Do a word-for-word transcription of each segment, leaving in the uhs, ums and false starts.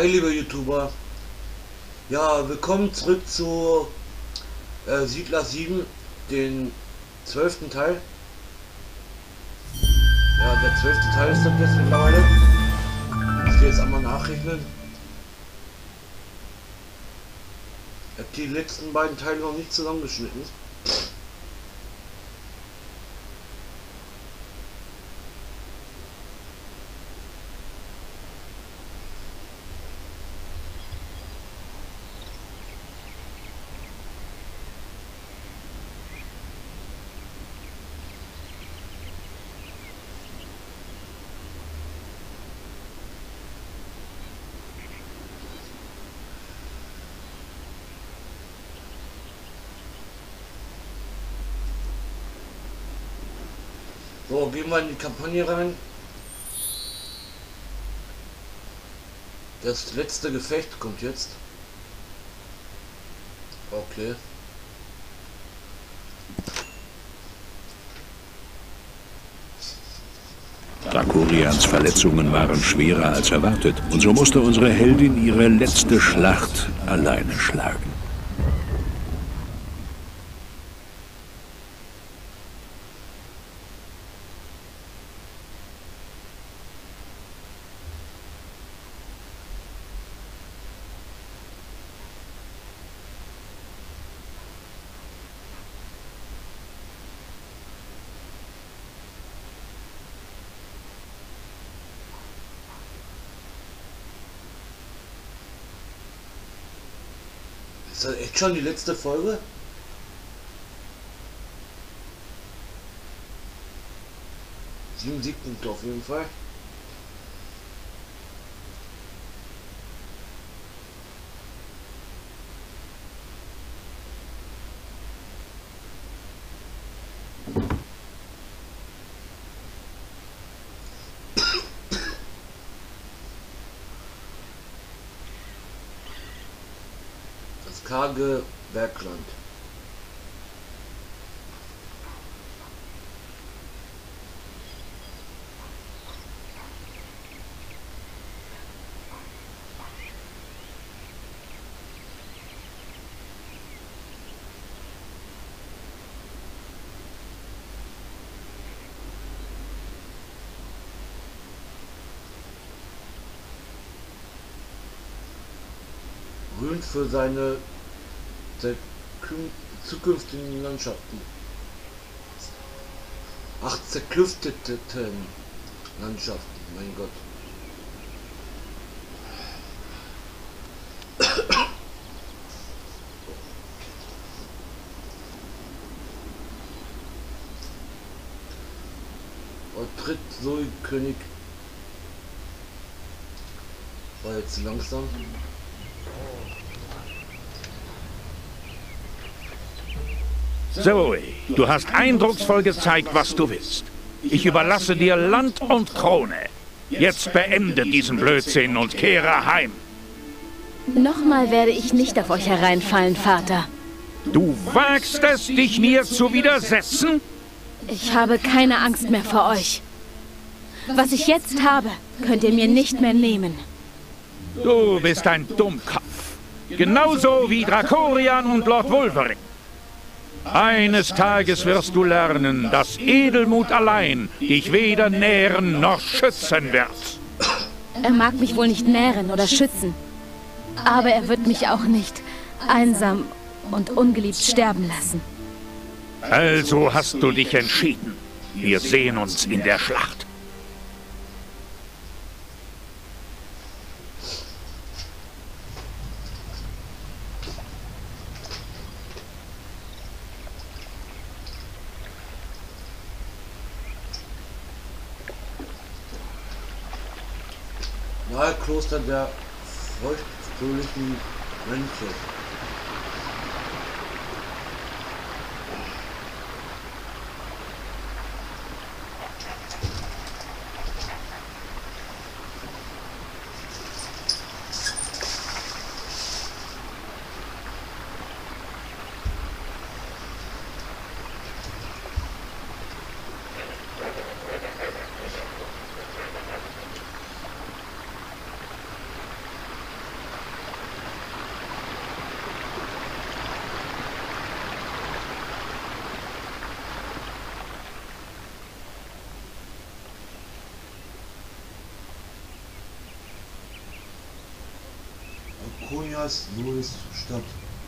Hi liebe YouTuber, ja, willkommen zurück zu äh, Siedler sieben, den zwölften Teil. Ja, der zwölfte Teil ist das jetzt mittlerweile. Ich will jetzt einmal nachrechnen. Ich habe die letzten beiden Teile noch nicht zusammengeschnitten. So, gehen wir in die Kampagne rein. Das letzte Gefecht kommt jetzt. Okay. Drakorians Verletzungen waren schwerer als erwartet, und so musste unsere Heldin ihre letzte Schlacht alleine schlagen. Ist das echt schon die letzte Folge? Sieben Siegpunkte auf jeden Fall. Das karge Bergland. Berühmt für seine zukünftigen Landschaften. Ach, zerklüfteten Landschaften, mein Gott. Und tritt so König. War jetzt langsam. Zoe, du hast eindrucksvoll gezeigt, was du willst. Ich überlasse dir Land und Krone. Jetzt beende diesen Blödsinn und kehre heim. Nochmal werde ich nicht auf euch hereinfallen, Vater. Du wagst es, dich mir zu widersetzen? Ich habe keine Angst mehr vor euch. Was ich jetzt habe, könnt ihr mir nicht mehr nehmen. Du bist ein Dummkopf. Genauso wie Drakorian und Lord Wolverine. Eines Tages wirst du lernen, dass Edelmut allein dich weder nähren noch schützen wird. Er mag mich wohl nicht nähren oder schützen. Aber er wird mich auch nicht einsam und ungeliebt sterben lassen. Also hast du dich entschieden. Wir sehen uns in der Schlacht. Nahe Kloster der feuchtfröhlichen Mönche. Draconias Todesstadt.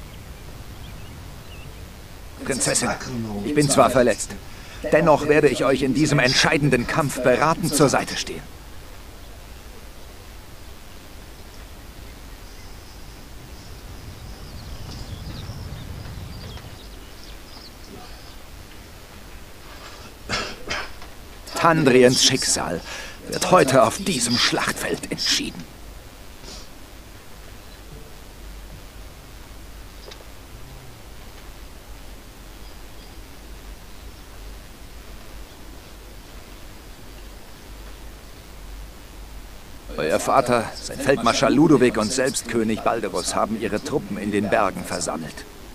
Prinzessin, ich bin zwar verletzt, dennoch werde ich euch in diesem entscheidenden Kampf beratend zur Seite stehen. Tandriens Schicksal wird heute auf diesem Schlachtfeld entschieden. Euer Vater, sein Feldmarschall Ludovic und selbst König Balderus haben ihre Truppen in den Bergen versammelt.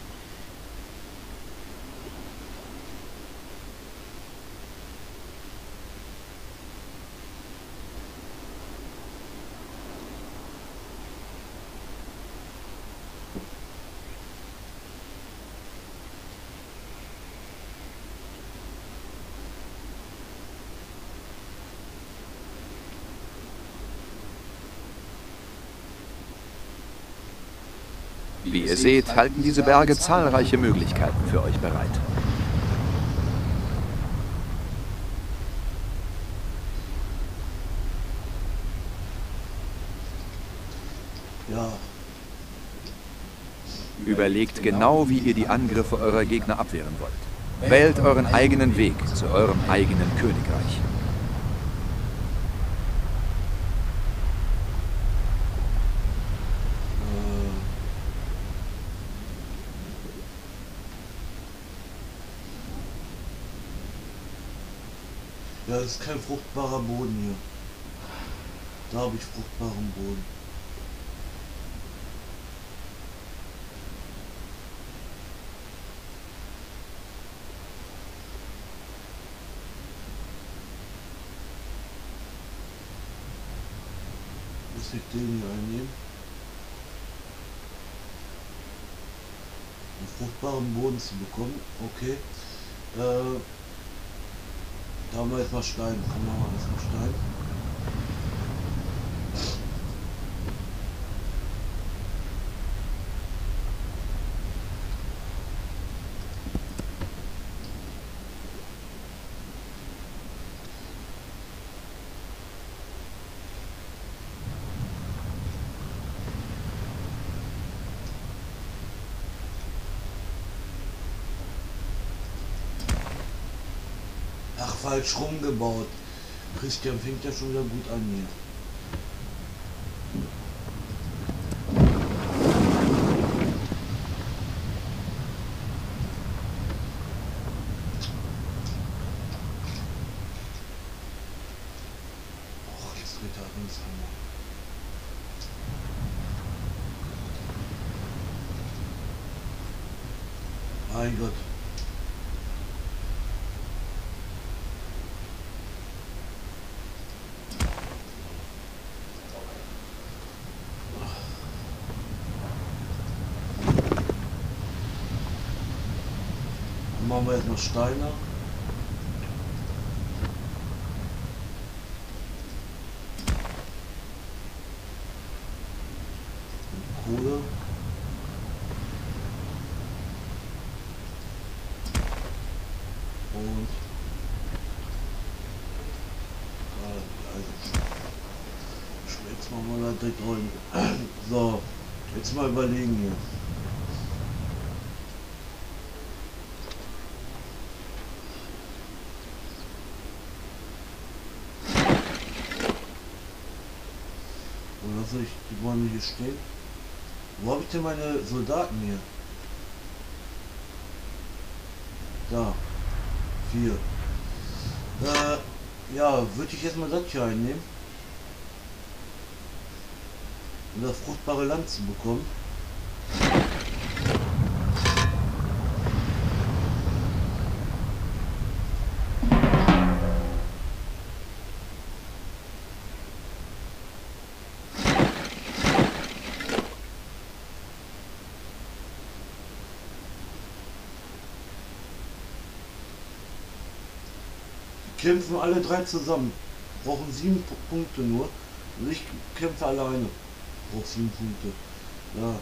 Wie ihr seht, halten diese Berge zahlreiche Möglichkeiten für euch bereit. Ja. Überlegt genau, wie ihr die Angriffe eurer Gegner abwehren wollt. Wählt euren eigenen Weg zu eurem eigenen Königreich. Ja, das ist kein fruchtbarer Boden hier. Da habe ich fruchtbaren Boden. Muss ich den hier einnehmen? Um fruchtbaren Boden zu bekommen. Okay. Äh, Da haben wir jetzt mal Stein. Dann machen wir erstmal Stein. Ach, falsch rumgebaut. Christian fängt ja schon wieder gut an hier. Och, jetzt dreht er uns an. Mein Gott. Machen wir jetzt noch Steine. Und Kohle. Und also, jetzt machen wir da direkt rein. So, jetzt mal überlegen hier. Ich, die wollen hier stehen. Wo habe ich denn meine Soldaten hier? Da. Vier. Äh, ja, würde ich jetzt mal das hier einnehmen. Um das fruchtbare Land zu bekommen. Kämpfen alle drei zusammen. Brauchen sieben Punkte nur. Und ich kämpfe alleine. Brauche sieben Punkte. Ja.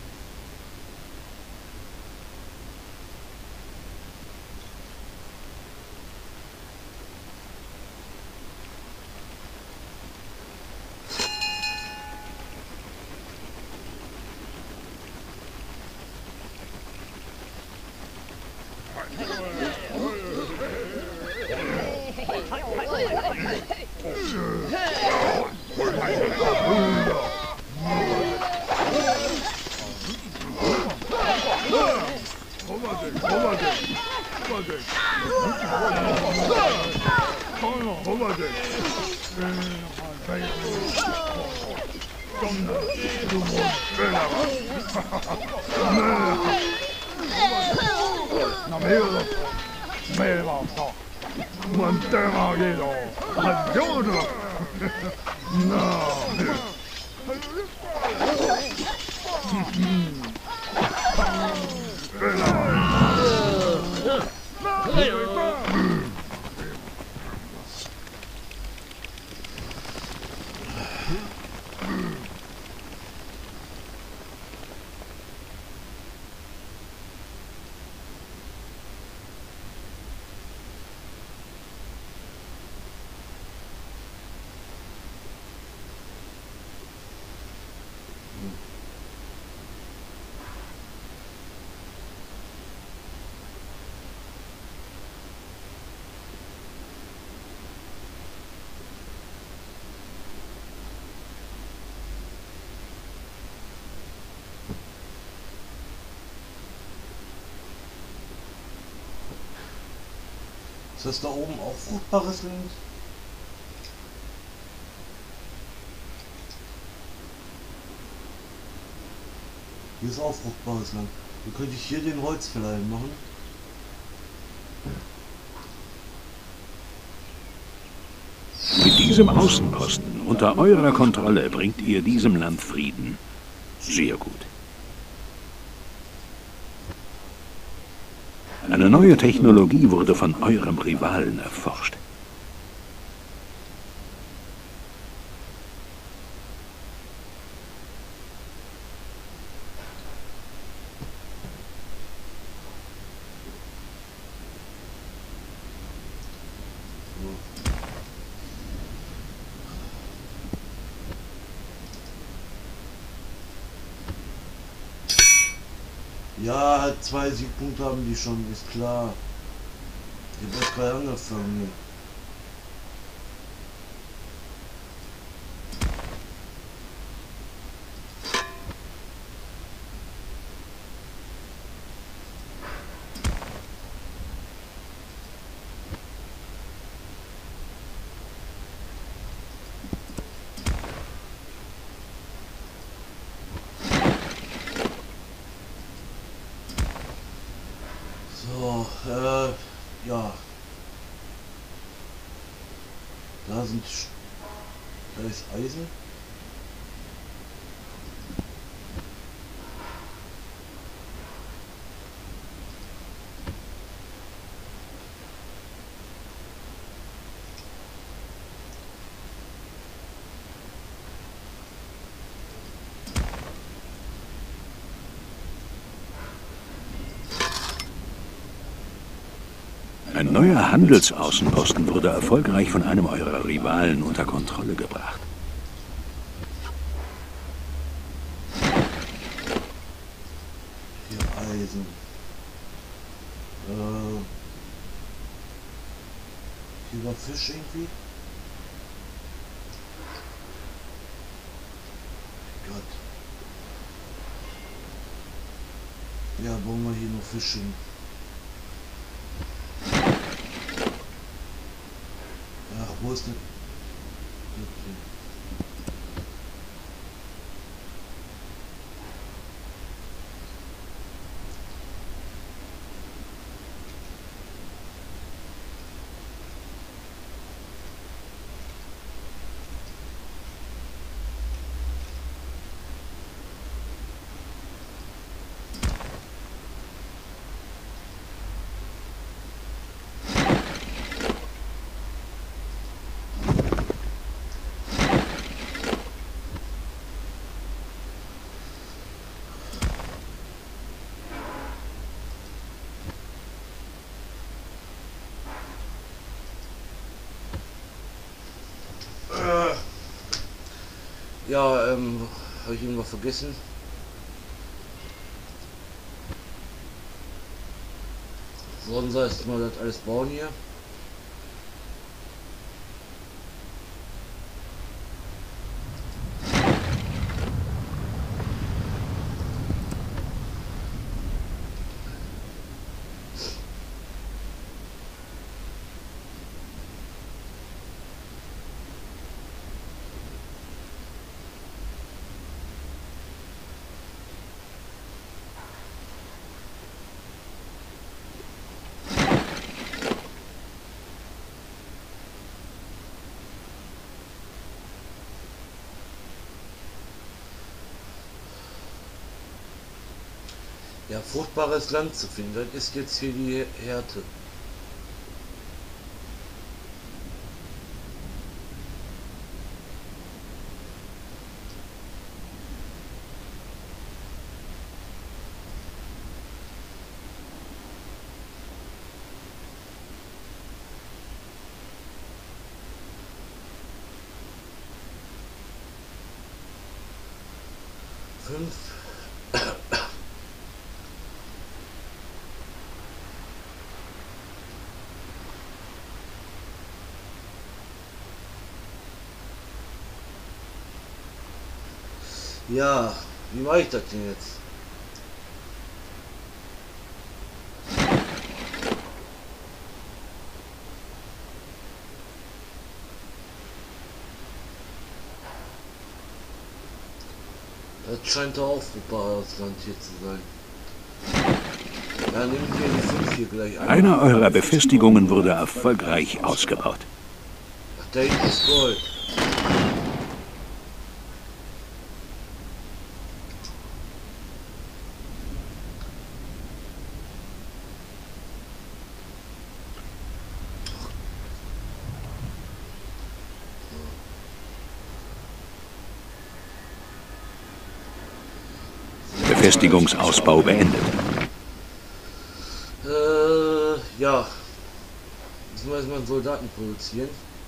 Ist das da oben auch fruchtbares Land? Hier ist auch fruchtbares Land. Dann könnte ich hier den Holzverleih machen. Mit diesem Außenposten unter eurer Kontrolle bringt ihr diesem Land Frieden. Sehr gut. Eine neue Technologie wurde von eurem Rivalen erforscht. Ja, zwei Siegpunkte haben die schon, ist klar. Ich hab erst gerade angefangen hier. So, äh, ja. Da sind, da ist Eisen. Ein neuer Handelsaußenposten wurde erfolgreich von einem eurer Rivalen unter Kontrolle gebracht. Hier Eisen. Äh, hier war Fisch irgendwie. Gott. Ja, bauen wir hier noch Fisch hin. Ach, wo ist denn? Okay. Ja, ähm, habe ich irgendwas vergessen? Sonst erstmal das alles bauen hier. Ja, fruchtbares Land zu finden, das ist jetzt hier die Härte. Fünf. Ja, wie mache ich das denn jetzt? Das scheint doch auch fruchtbares Land hier zu sein. Ja, nehmt ihr die fünf hier gleich ein. Eine eurer Befestigungen wurde erfolgreich ausgebaut. Ach, da hinten ist Gold. Befestigungsausbau beendet. Äh, ja. Jetzt muss man Soldaten produzieren.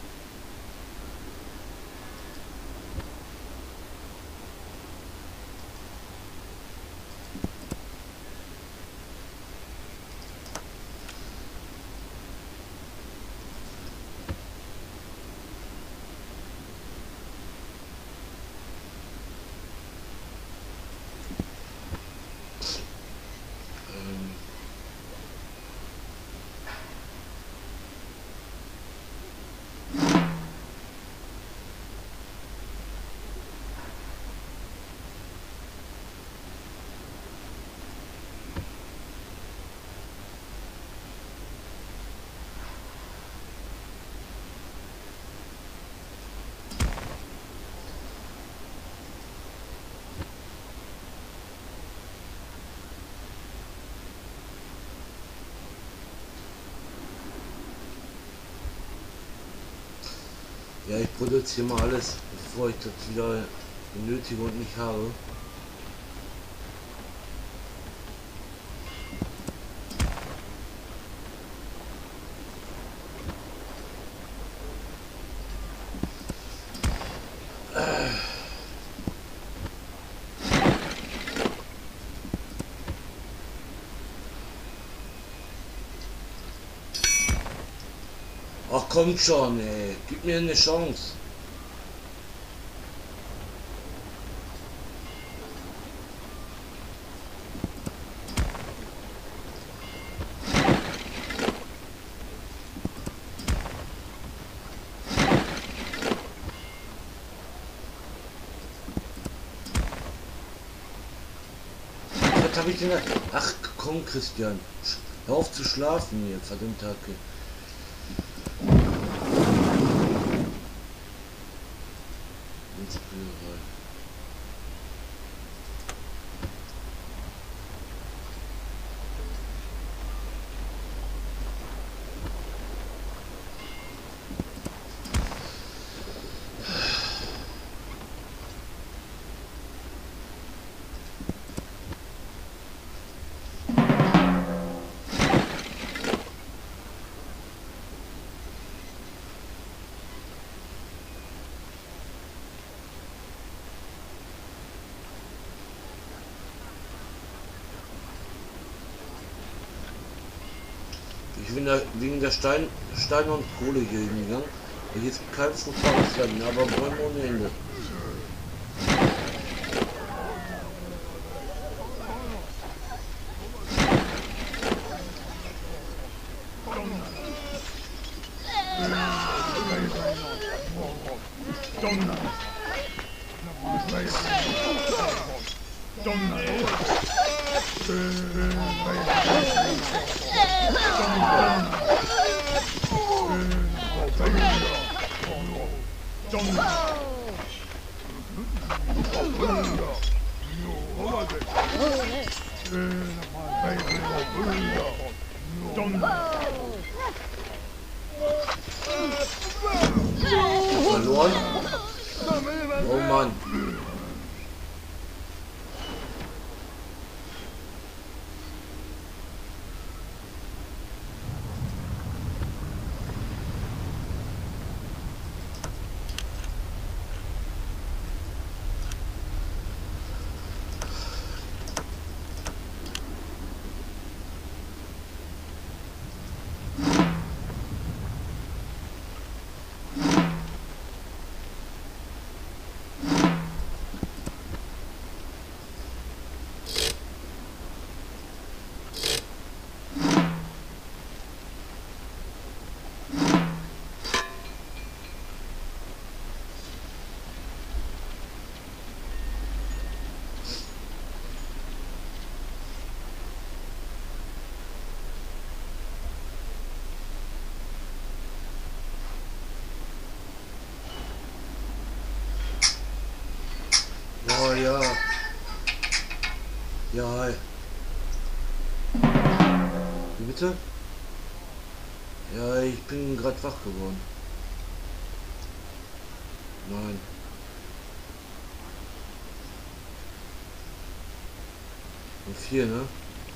Ja, ich produziere mal alles, bevor ich das wieder benötige und nicht habe. Ach komm schon, ey. Gib mir eine Chance. Was habe ich denn da? Ach komm, Christian. Hör auf zu schlafen hier, verdammte Hacke. Ich bin da wegen der Stein, Steine und Kohle hier hingegangen. Hier ist kein fruchtbares Land, aber Bäume ohne Ende. Verloren? Oh Mann. Oh ja. Ja, hi. Wie bitte? Ja, ich bin gerade wach geworden. Nein. Und vier, ne?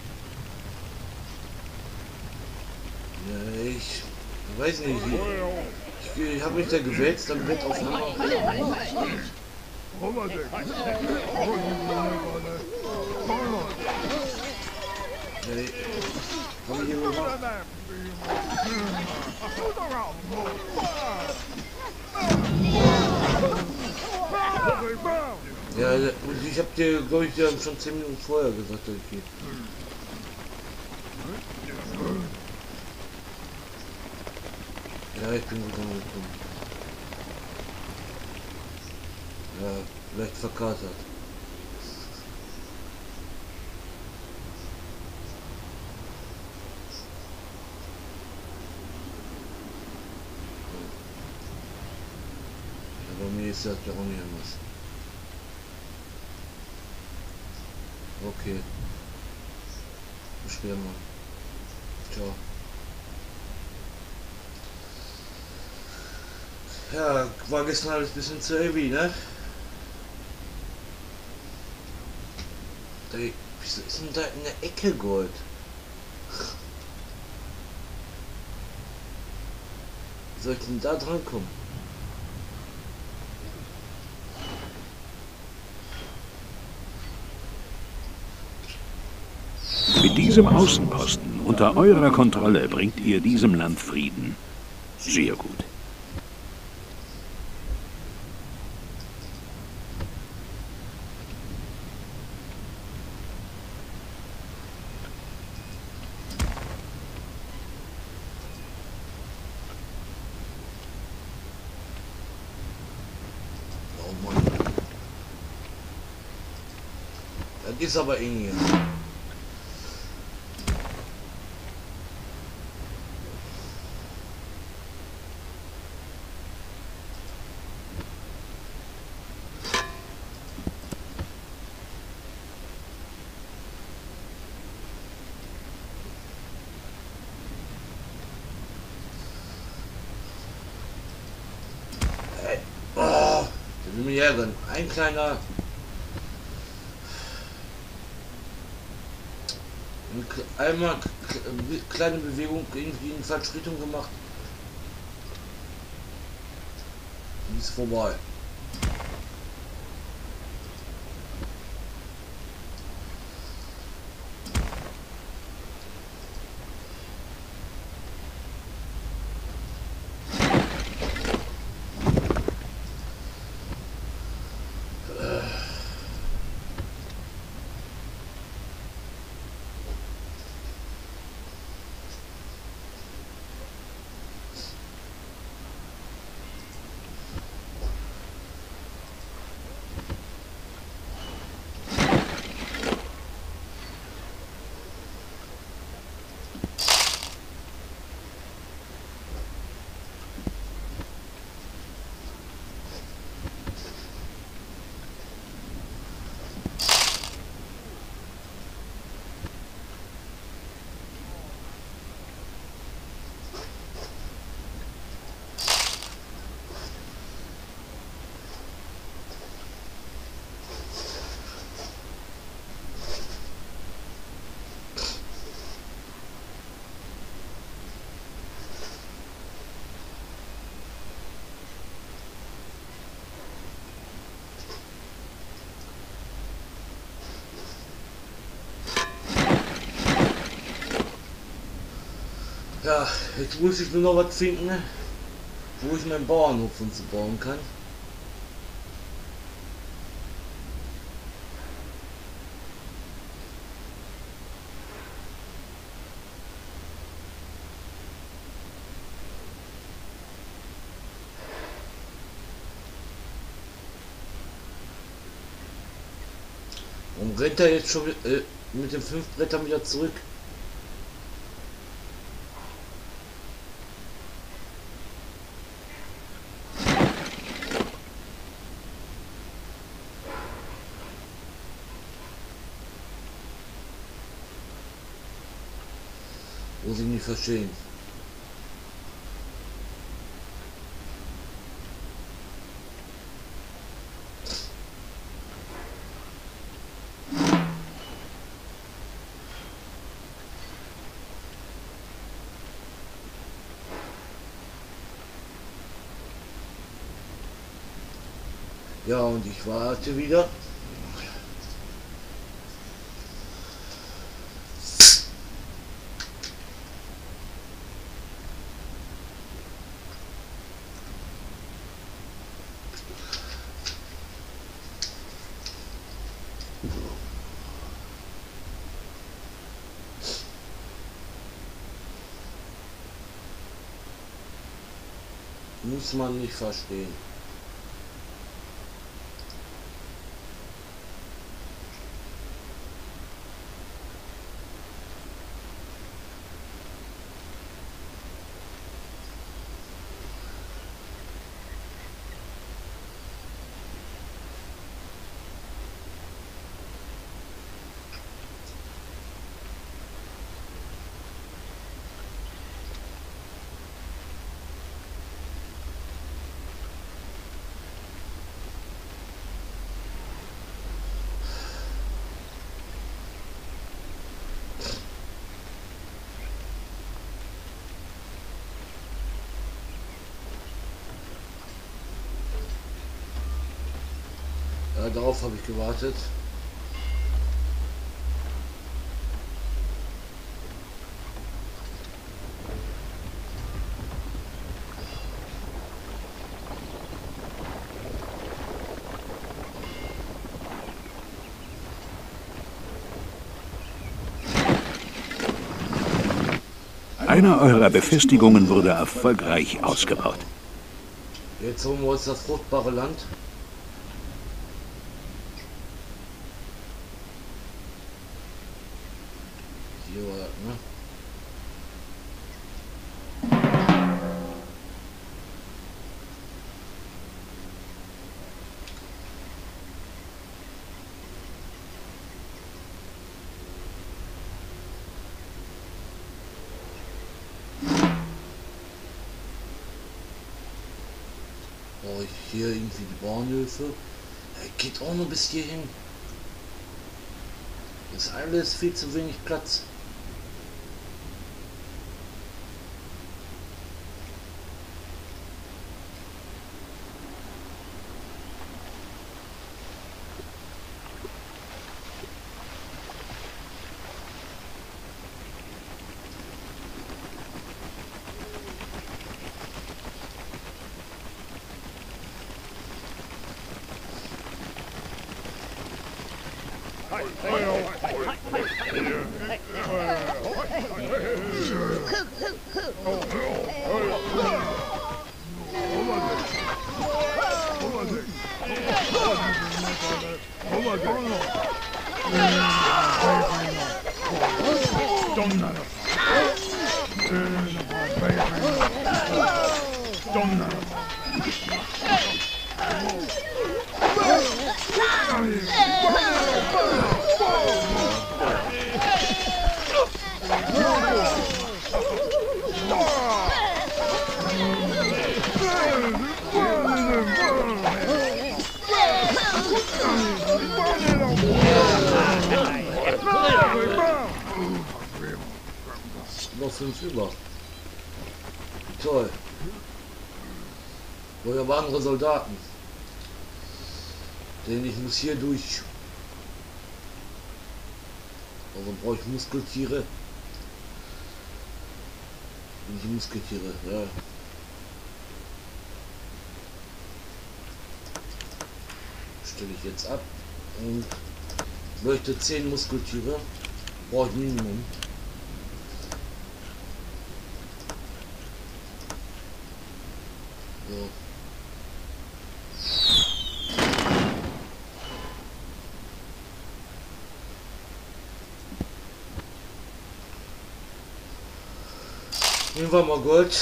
Ja, ich weiß nicht. Ich, ich, ich habe mich da gewälzt am Bett aufeinander. Hey, komm hier rüber. Ja, und ich hab dir, glaube ich, dir schon zehn Minuten vorher gesagt, dass ich gehe. Ja, ich bin gut angekommen. Ja, vielleicht verkatert. Ja, bei mir ist das ja auch nicht anders. Okay. Bis später mal. Ciao. Ja, war gestern alles ein bisschen zu heavy, ne? Ey, wieso ist denn da in der Ecke Gold? Wie soll ich denn da dran kommen? Mit diesem Außenposten unter eurer Kontrolle bringt ihr diesem Land Frieden. Sehr gut. Das ist aber eng hier. Hey. Oh, der will mich ärgern. Ein kleiner... Einmal kleine Bewegung irgendwie in die falsche Richtung gemacht. Und ist vorbei. Ja, jetzt muss ich nur noch was finden, wo ich meinen Bauernhof und so bauen kann. Und rennt er jetzt schon äh, mit den fünf Brettern wieder zurück? Muss ich nicht verstehen. Ja, und ich warte wieder. Muss man nicht verstehen. Ja, darauf habe ich gewartet. Eine eurer Befestigungen wurde erfolgreich ausgebaut. Jetzt holen wir uns das fruchtbare Land. Hier war das, ne? Brauche ich hier irgendwie die Bauernhöfe? Ja, geht auch nur bis hierhin. Das ist alles viel zu wenig Platz. Noch fünf über. Toll. Woher waren unsere Soldaten? Denn ich muss hier durch. Also brauche ich Muskeltiere. Die Musketiere, ja. Stelle ich jetzt ab und möchte zehn Muskeltiere. Brauche ich Minimum. So. Nehmen wir mal Gold.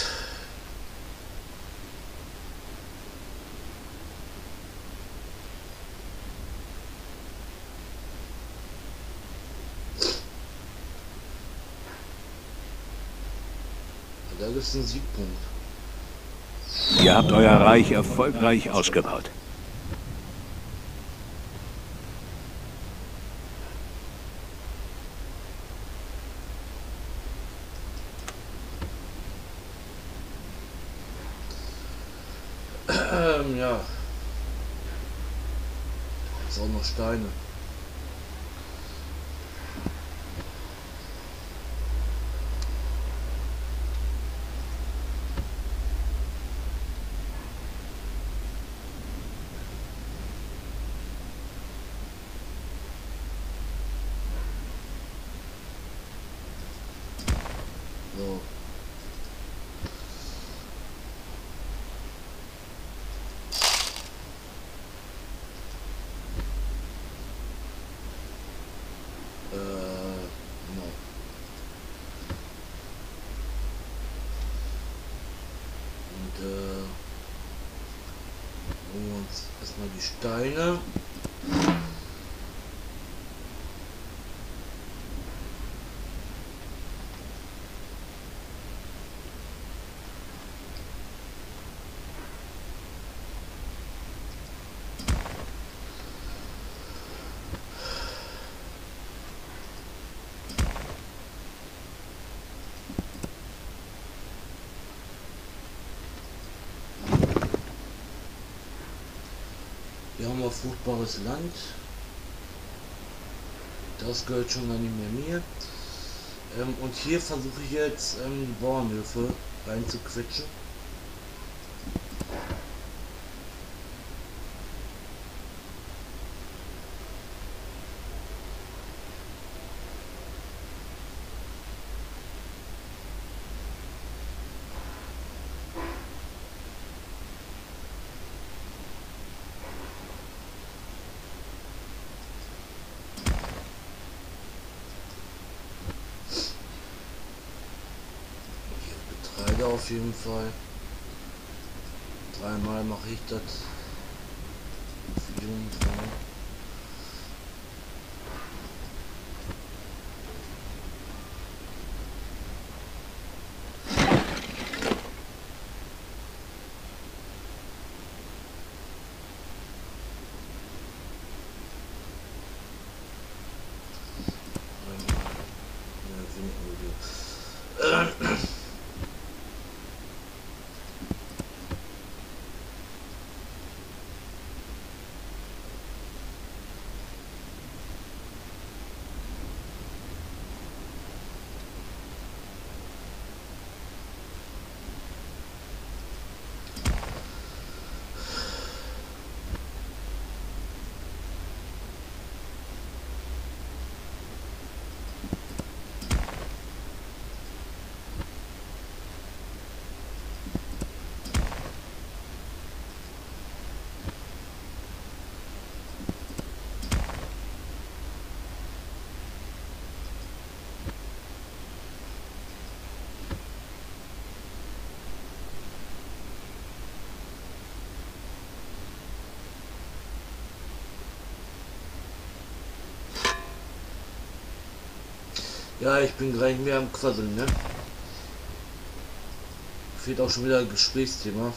Da gibt es einen Siegpunkt. Ihr habt euer Reich erfolgreich ausgebaut. Ähm, ja. Ist auch noch Steine. So. Äh, no. Und äh, holen wir uns erstmal die Steine. Wir haben ein fruchtbares Land. Das gehört schon gar nicht mehr mir. Ähm, und hier versuche ich jetzt ähm, die Bauernhöfe reinzuquetschen. Auf jeden Fall. Dreimal mache ich das. Auf jeden Fall. Ja, ich bin gleich mehr am Quasseln, ne? Fehlt auch schon wieder ein Gesprächsthema.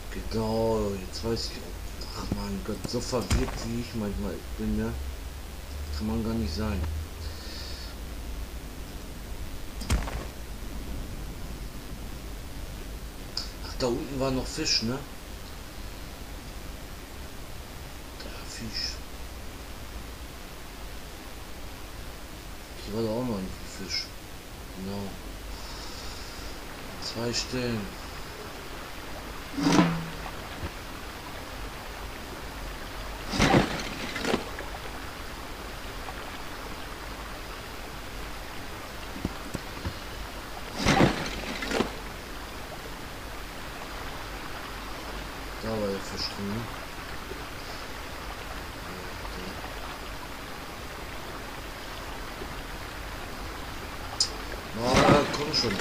Genau, jetzt weiß ich. Ach mein Gott, so verwirrt wie ich manchmal bin, ne? Kann man gar nicht sein. Ach, da unten war noch Fisch, ne? Da, Fisch. Hier war da auch noch ein Fisch. Genau. Zwei Stellen. Da war der Fisch drin, ne? Na, komm schon.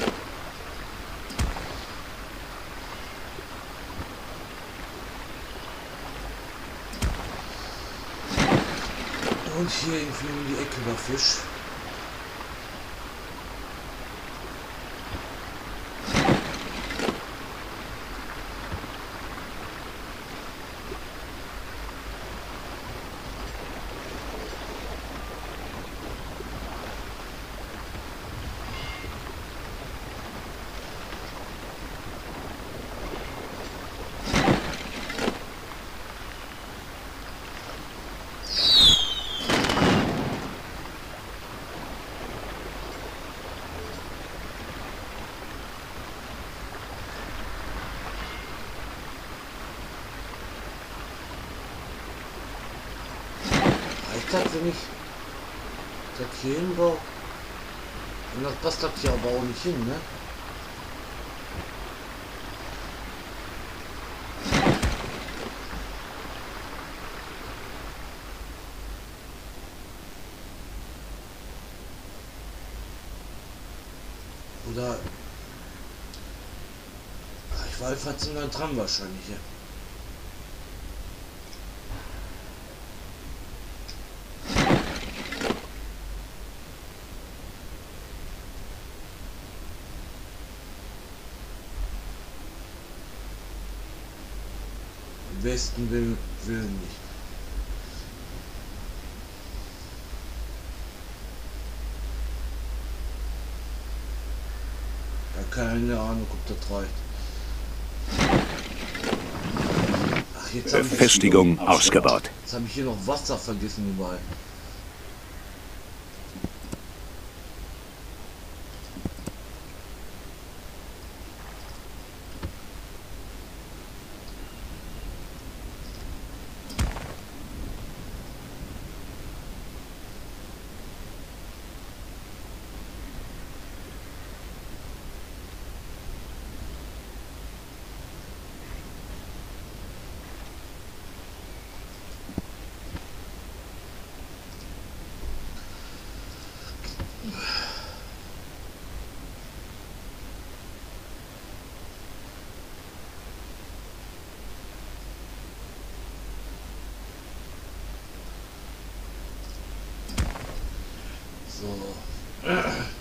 Und hier irgendwie um die Ecke war Fisch. Das, wenn ich das hier hinbaue, und das passt das hier aber auch nicht hin, ne? Oder ich war einfach zu nah dran wahrscheinlich, ja. Westen will, will nicht. Ja, keine Ahnung, ob das reicht. Ach, jetzt Befestigung noch, ausgebaut. Jetzt habe ich hier noch Wasser vergessen überall. So.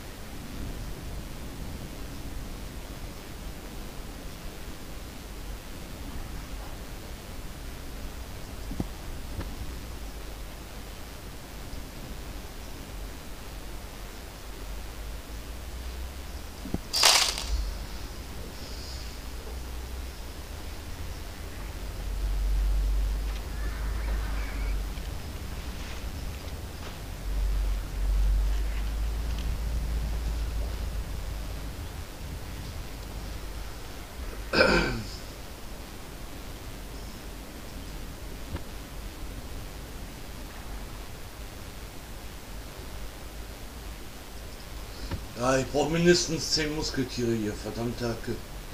Ja, ich brauche mindestens zehn Muskeltiere hier, verdammte Hacke.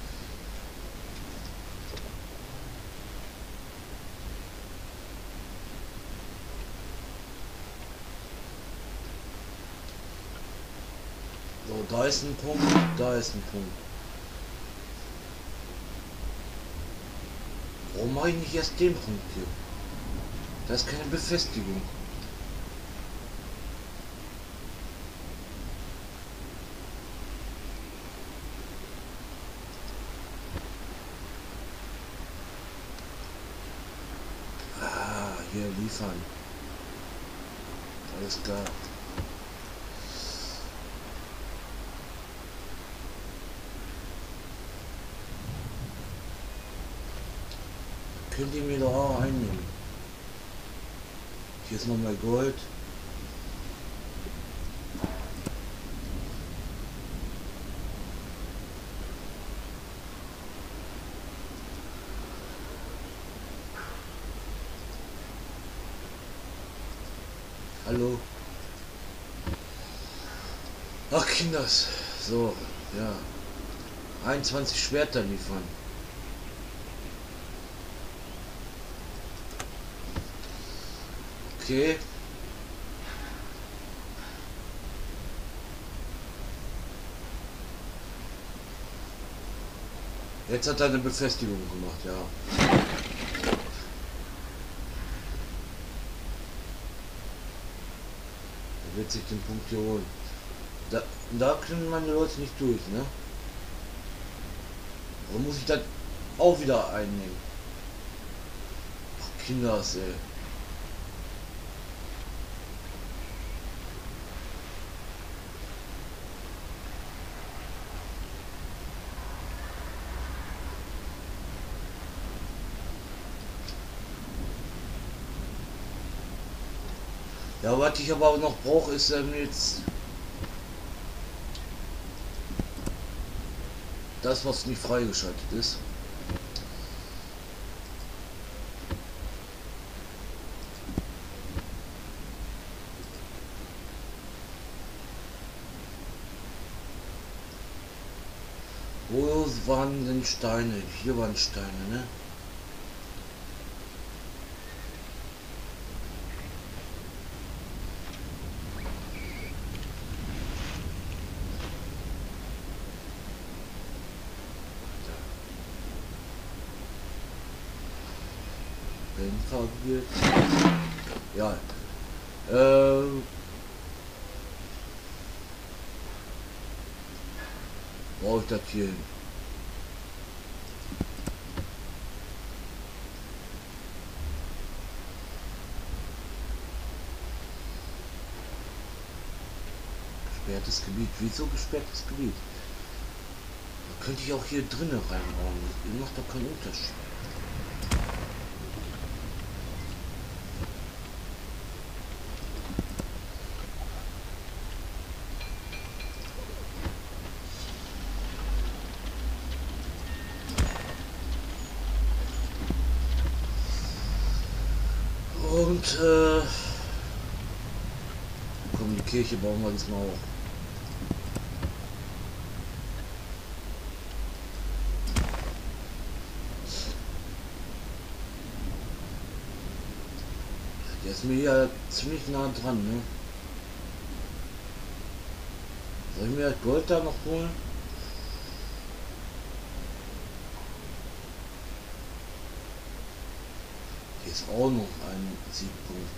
So, da ist ein Punkt, da ist ein Punkt. Warum mache ich nicht erst den Punkt hier? Da ist keine Befestigung. hier liefern. Alles klar. Könnt ihr mir doch auch einnehmen. Hier ist nochmal Gold. Hallo. Ach, Kinders. So, ja. einundzwanzig Schwerter liefern. Okay. Jetzt hat er eine Befestigung gemacht, ja. Er wird sich den Punkt hier holen. Da, da können meine Leute nicht durch, ne? Warum muss ich das auch wieder einnehmen? Ach, Kinders, ey. Ja, was ich aber auch noch brauche, ist ähm, jetzt das, was nicht freigeschaltet ist. Wo waren denn Steine? Hier waren Steine, ne? Wird. Ja. Ähm. Brauche ich das hier hin? Gesperrtes Gebiet. Wieso gesperrtes Gebiet? Da könnte ich auch hier drinnen reinbauen. Das macht doch keinen Unterschied. Und äh, komm, die Kirche bauen wir diesmal auch. Der ist mir ja ziemlich nah dran, ne? Soll ich mir das Gold da noch holen? Hier ist auch noch ein Siegpunkt.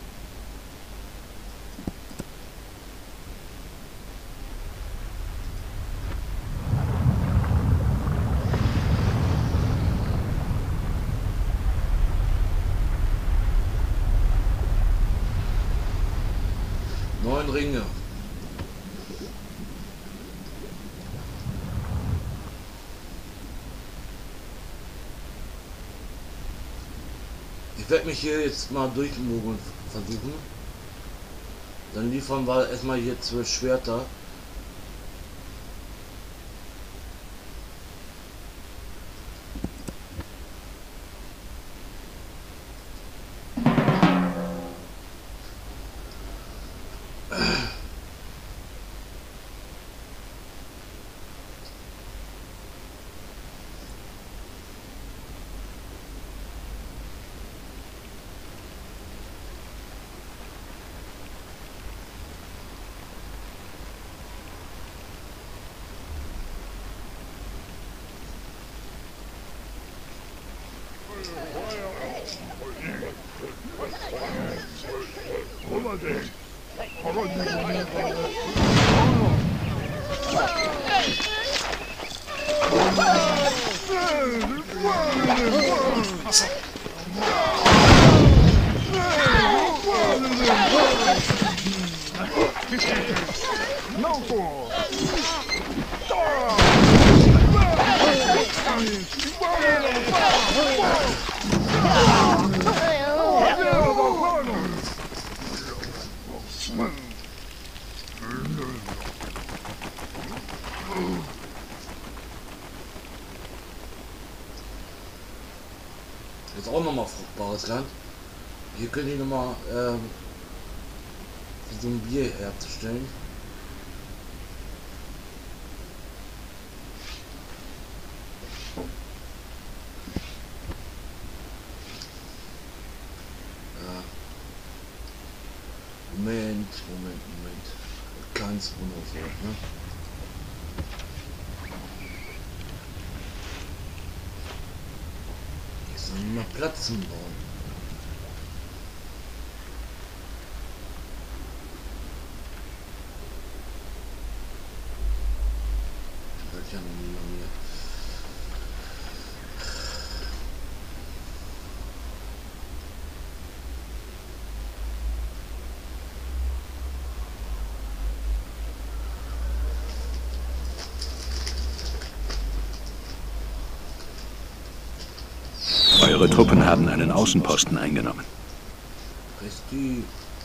Neun Ringe. Ich werde mich hier jetzt mal durchmogeln versuchen. Dann liefern wir erstmal hier zwölf Schwerter. Jetzt auch nochmal fruchtbares Land. Hier können die nochmal ähm, so ein Bier herzustellen. Ja. Moment, Moment, Moment. Ganz wundervoll, ne? Mal Platz zum Bauen. Das ja noch nie bei mir. Eure Truppen haben einen Außenposten eingenommen. Richtig.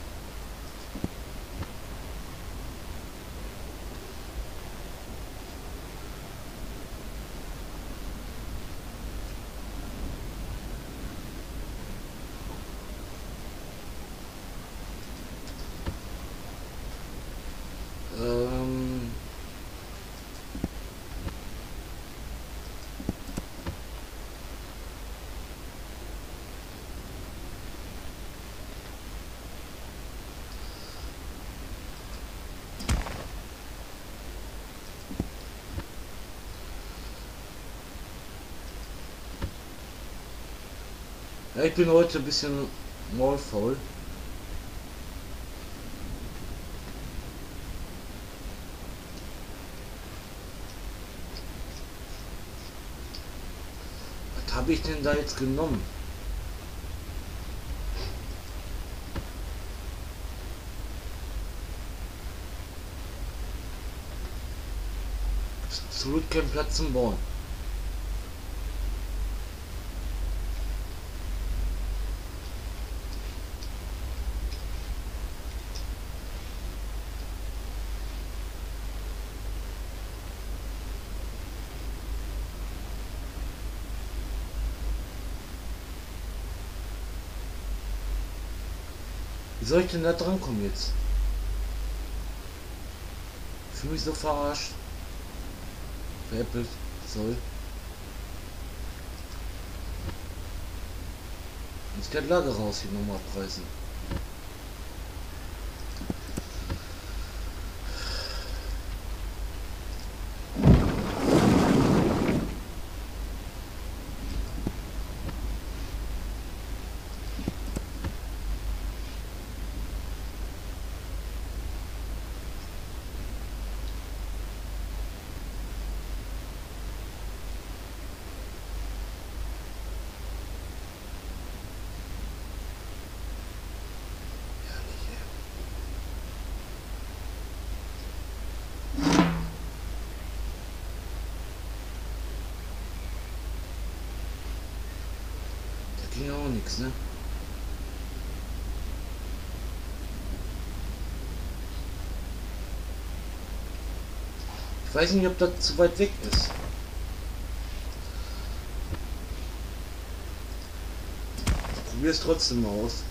Ähm... Ja, ich bin heute ein bisschen maulfaul. Was habe ich denn da jetzt genommen? Absolut kein Platz zum Bauen. Wie soll ich denn da dran kommen jetzt? Ich fühle mich so verarscht. Veräppelt. Soll. Ich kann Lager raus hier nochmal preisen. Ging auch nichts, ne? Ich weiß nicht, ob das zu weit weg ist. Ich probiere es trotzdem mal aus.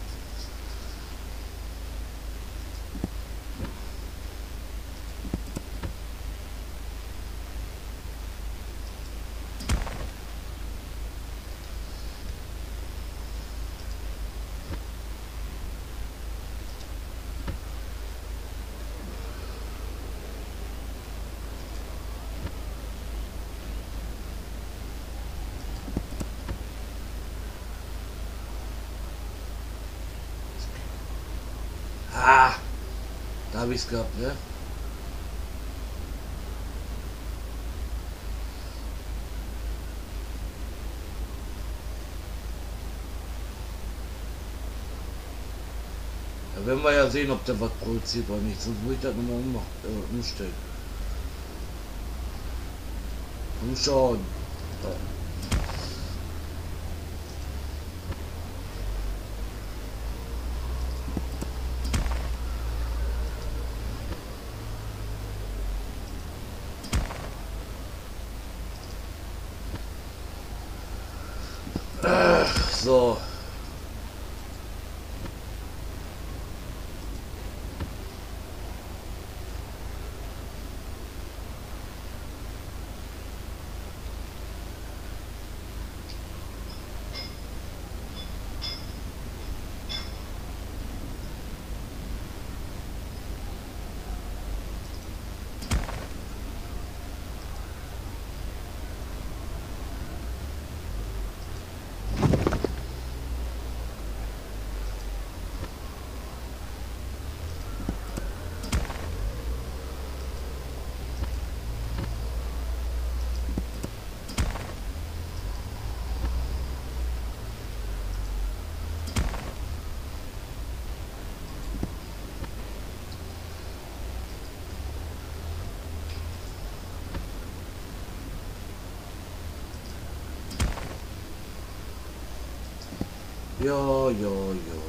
Ah, da habe ich es gehabt, ne? werden wir ja sehen, ob der was produziert oder nicht. Sonst muss ich das nochmal um, äh, umstellen. Umschauen. Ja. So. Ja, ja, ja.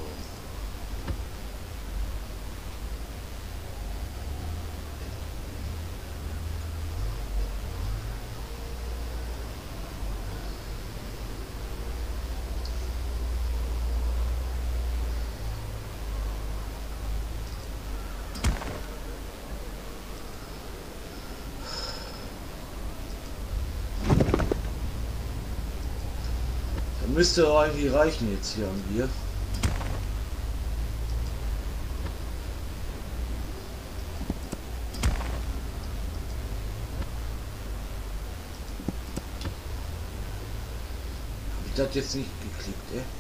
Müsste eigentlich reichen jetzt hier an Bier. Hab ich das jetzt nicht geklickt, ey?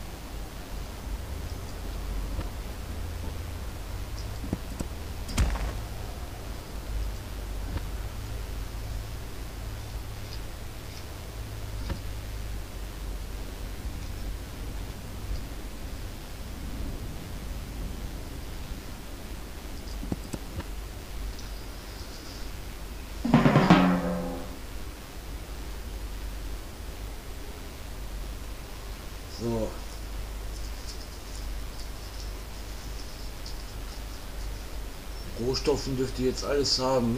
So. Rohstoffen dürft ihr jetzt alles haben.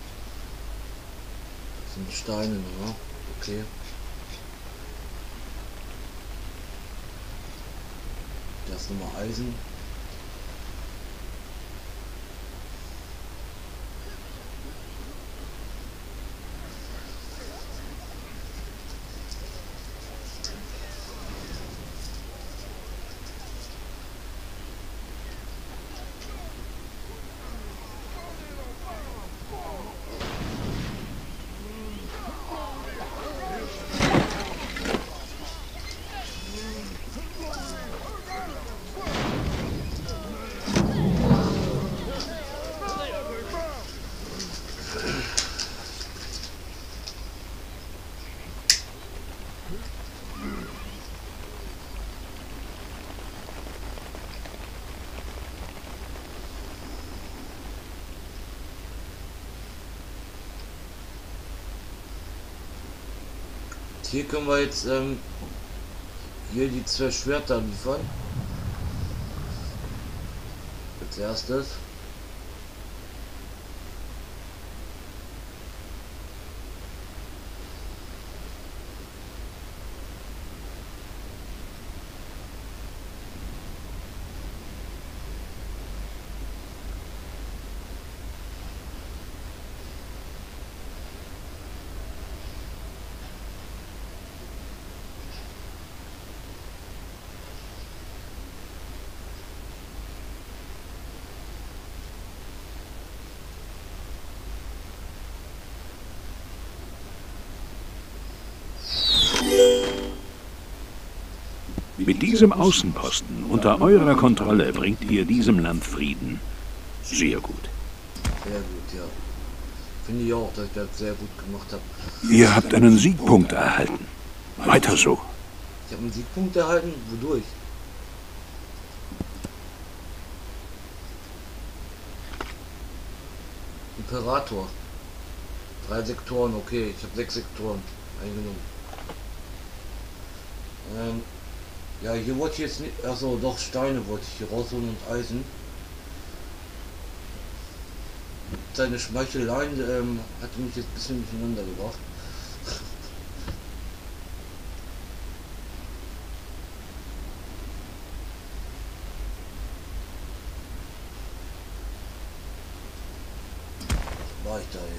Das sind Steine, ne? Okay. Das ist nochmal Eisen. Hier können wir jetzt ähm, hier die zwei Schwerter liefern. Als erstes. Mit diesem Außenposten unter eurer Kontrolle bringt ihr diesem Land Frieden. Sehr gut. Sehr gut, ja. Finde ich auch, dass ich das sehr gut gemacht habe. Ihr habt einen Siegpunkt erhalten. Weiter so. Ich habe einen Siegpunkt erhalten? Wodurch? Operator. Drei Sektoren, okay, ich habe sechs Sektoren eingenommen. Ähm, ja, hier wollte ich jetzt nicht, also doch Steine wollte ich hier rausholen und Eisen. Seine Schmeicheleien ähm, hat mich jetzt ein bisschen durcheinander gebracht. War ich da, ey.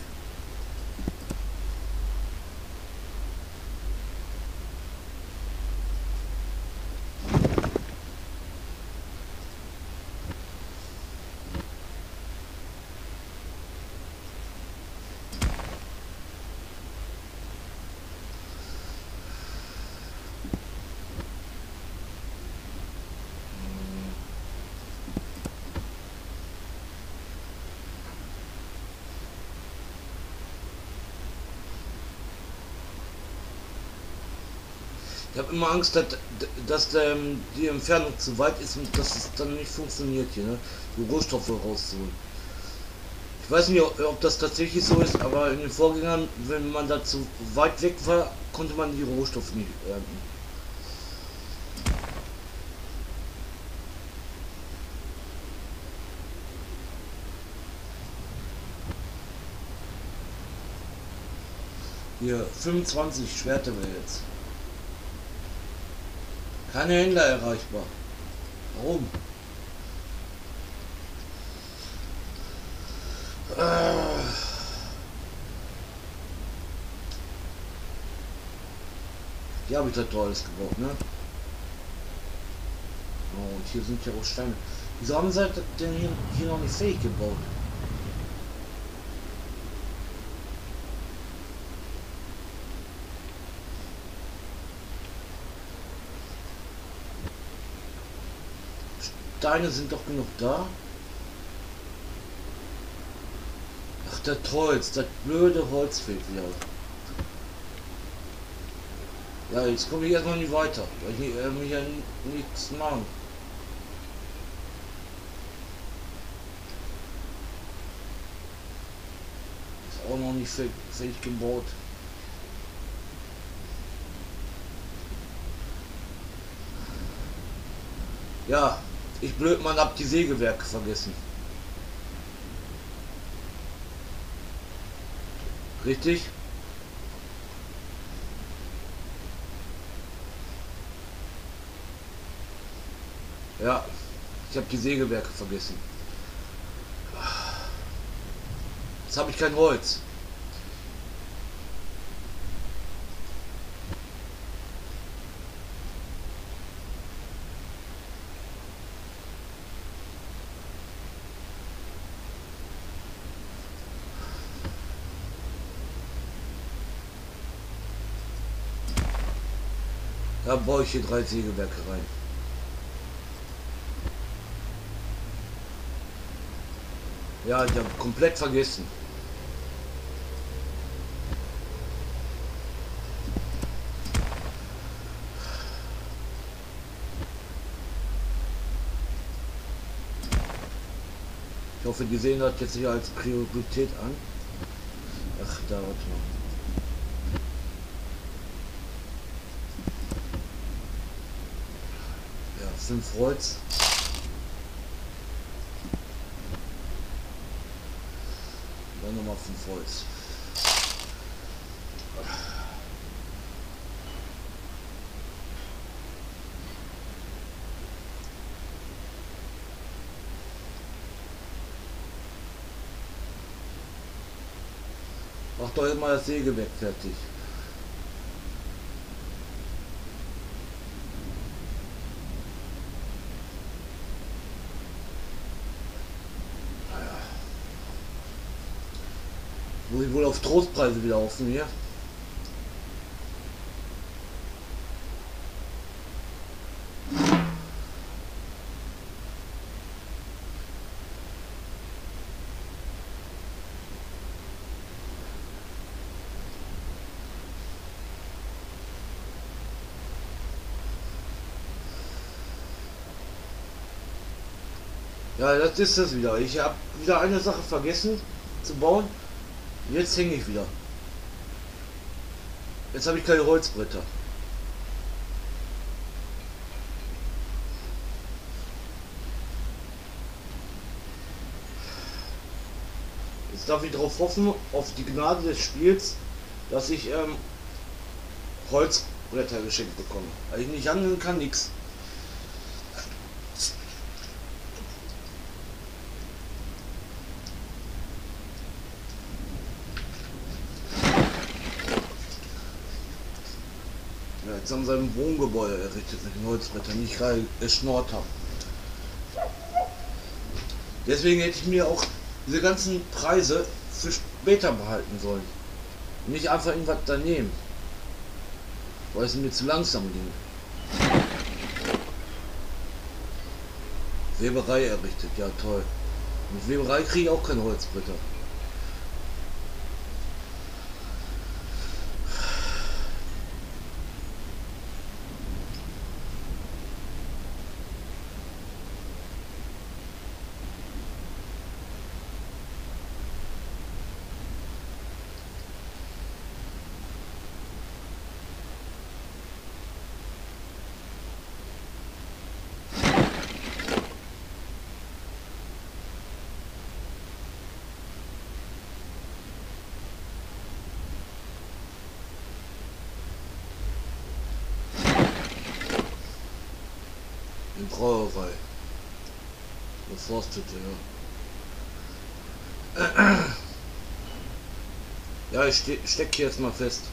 Ich habe immer Angst, dass, dass ähm, die Entfernung zu weit ist und dass es dann nicht funktioniert hier, ne? Die Rohstoffe rauszuholen. Ich weiß nicht, ob, ob das tatsächlich so ist, aber in den Vorgängern, wenn man da zu weit weg war, konnte man die Rohstoffe nicht ernten. Hier, fünfundzwanzig Schwerter wir jetzt. Keine Händler erreichbar. Warum? Äh. Die habe ich da doch alles gebaut, ne? Oh, und hier sind ja auch Steine. Wieso haben sie denn hier, hier noch nicht fähig gebaut? Steine sind doch genug da. Ach, das Holz, das blöde Holz fehlt wieder. Ja, jetzt komme ich erstmal nicht weiter, weil ich äh, mich ja nichts machen. Ist auch noch nicht fertig gebaut. Ja. Ich blöd, man, hab die Sägewerke vergessen. Richtig? Ja, ich habe die Sägewerke vergessen. Jetzt habe ich kein Holz. Da baue ich hier drei Sägewerke rein. Ja, ich habe komplett vergessen. Ich hoffe, die sehen das jetzt hier als Priorität an. Ach, da warte mal. fünf Holz. Dann nochmal fünf Holz. Mach doch immer das Sägewerk fertig. Muss ich wohl auf Trostpreise wieder laufen hier. Ja, das ist es wieder. Ich habe wieder eine Sache vergessen. zu bauen. Jetzt hänge ich wieder. Jetzt habe ich keine Holzbretter. Jetzt darf ich darauf hoffen, auf die Gnade des Spiels, dass ich ähm, Holzbretter geschenkt bekomme. Weil ich nicht handeln kann, nix. Ja, jetzt haben sie ein Wohngebäude errichtet mit den Holzbrettern, nicht gerade geschnort haben. Deswegen hätte ich mir auch diese ganzen Preise für später behalten sollen. Nicht einfach irgendwas daneben. Weil es mir zu langsam ging. Weberei errichtet, ja toll. Mit Weberei kriege ich auch keine Holzbretter. Brauerei. Beforstete, ja. Ja, ich ste stecke hier jetzt mal fest.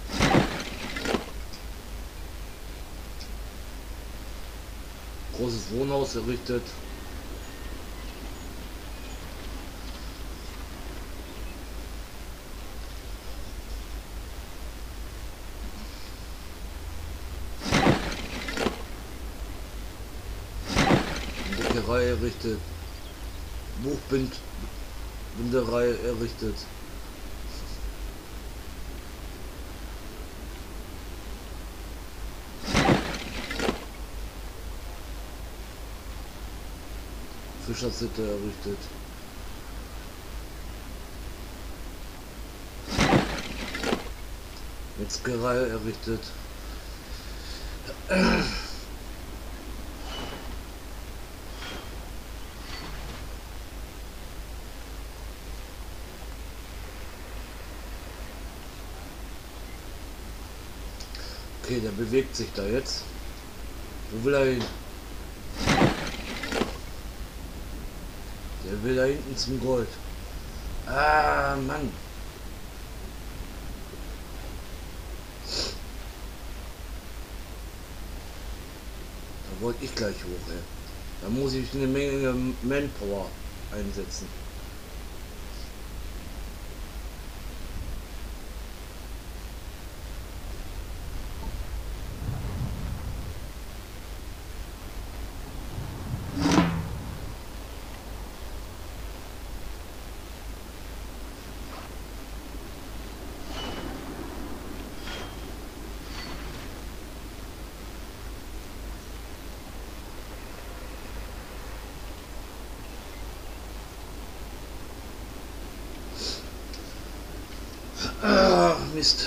Großes Wohnhaus errichtet. Errichtet, Buchbinderei errichtet. Fischersitte errichtet. Metzgerei errichtet. Okay, der bewegt sich da jetzt. Wo will er hin? Der will da hinten zum Gold. Ah, Mann. Da wollte ich gleich hoch, ey. Da muss ich eine Menge Manpower einsetzen. Ah, Mist.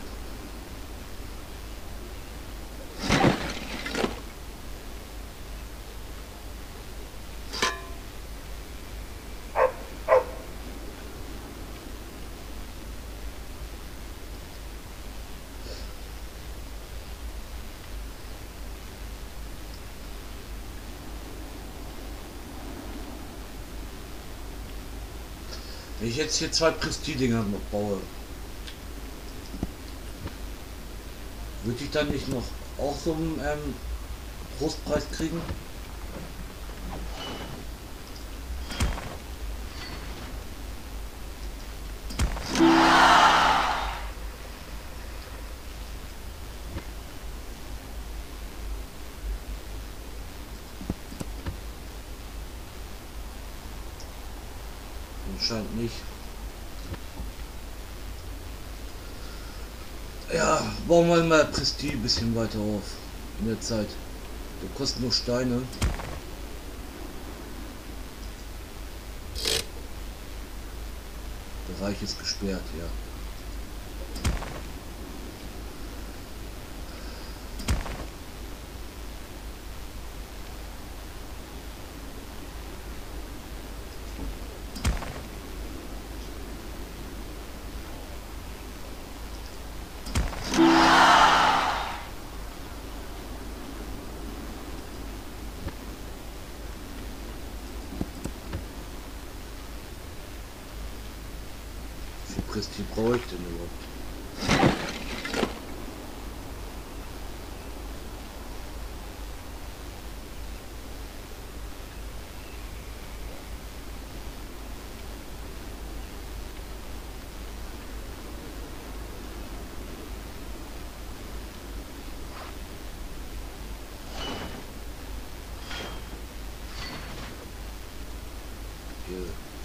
Wenn ich jetzt hier zwei Prestige-Dinger noch baue, würde ich dann nicht noch auch so einen ähm, Trostpreis kriegen? Anscheinend nicht. Ja, bauen wir mal Prestige ein bisschen weiter auf in der Zeit. Der kostet nur Steine. Bereich ist gesperrt, ja. Prestige brauche ich denn überhaupt? Hier.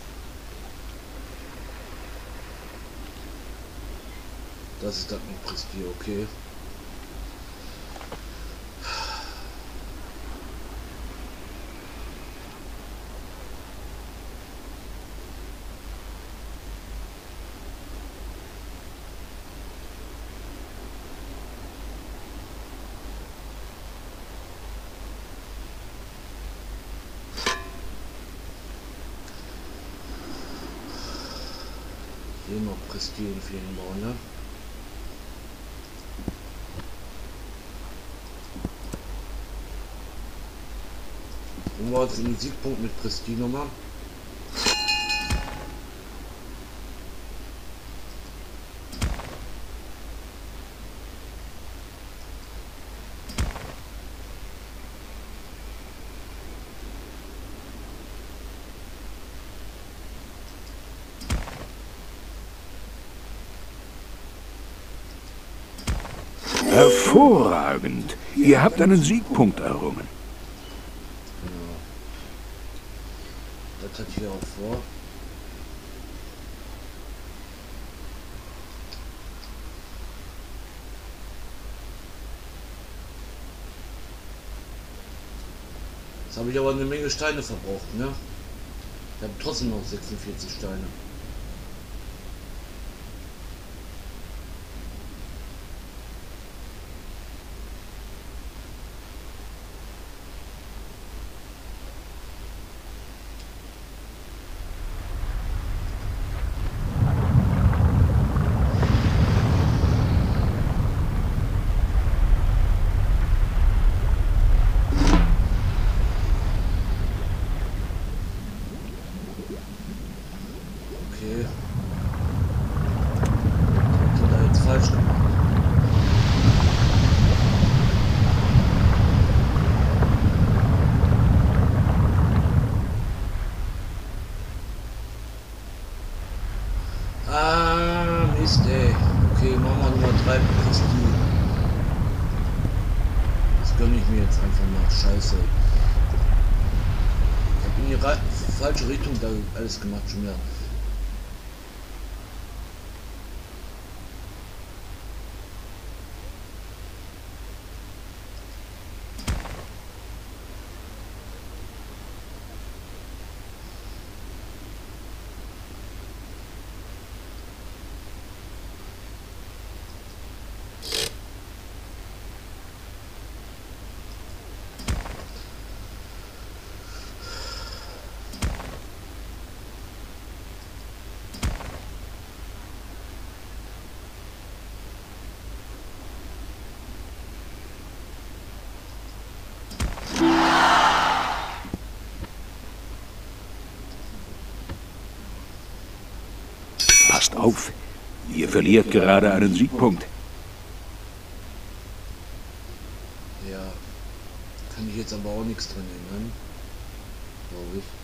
Das ist dann ein Prestige, okay. Hier noch Prestige in vielen Bauen, ne? Und wir uns den Siegpunkt mit Prestige nochmal. Hervorragend. Ihr habt einen Siegpunkt errungen. Genau. Das hatte ich ja auch vor. Jetzt habe ich aber eine Menge Steine verbraucht, ne? Ich habe trotzdem noch sechsundvierzig Steine. Okay. Was hat er jetzt falsch gemacht? Ah, Mist, ey. Okay, machen wir Nummer drei Prestige. Das gönne ich mir jetzt einfach mal. Scheiße. Ich habe in die Re falsche Richtung da alles gemacht schon wieder. Passt auf, ihr verliert gerade einen Siegpunkt. Ja, kann ich jetzt aber auch nichts dran ändern, glaube ich.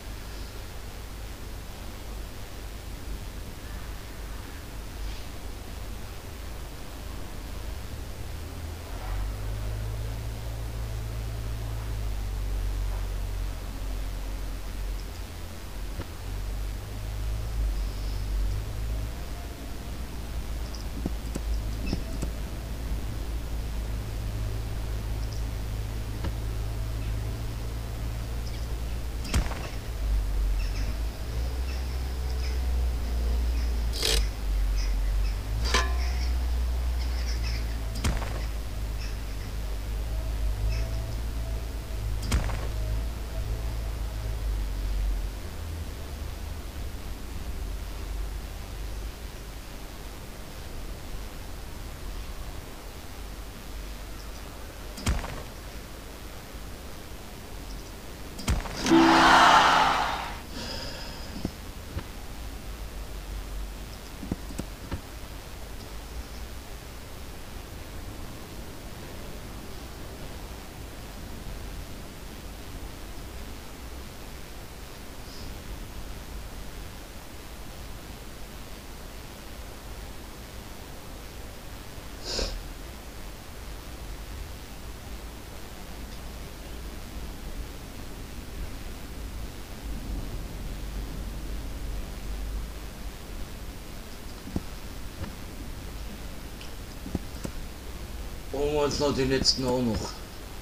Holen wir uns noch den letzten auch noch.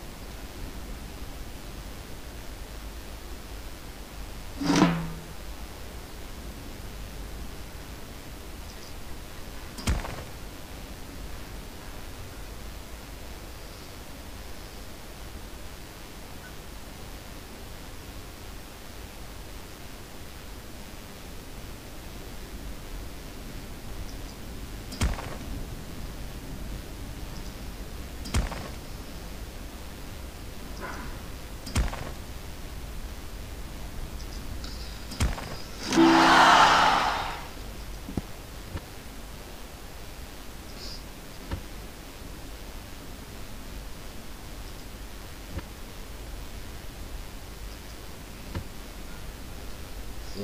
So.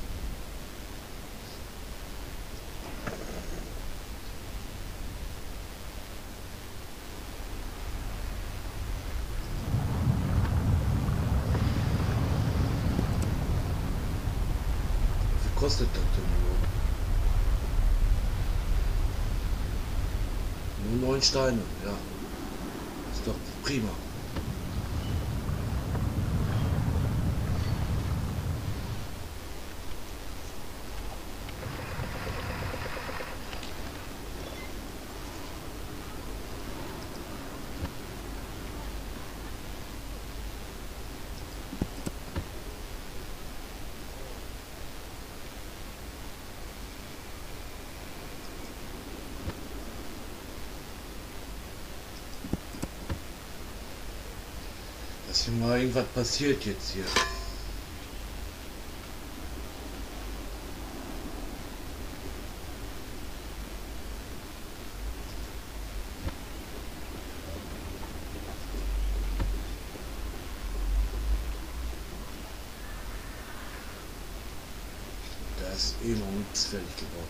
Wie viel kostet das denn nur? Nur neun Steine, ja. Ist doch prima. Dass hier mal irgendwas passiert jetzt hier. Da ist eh noch nichts fertig gebaut.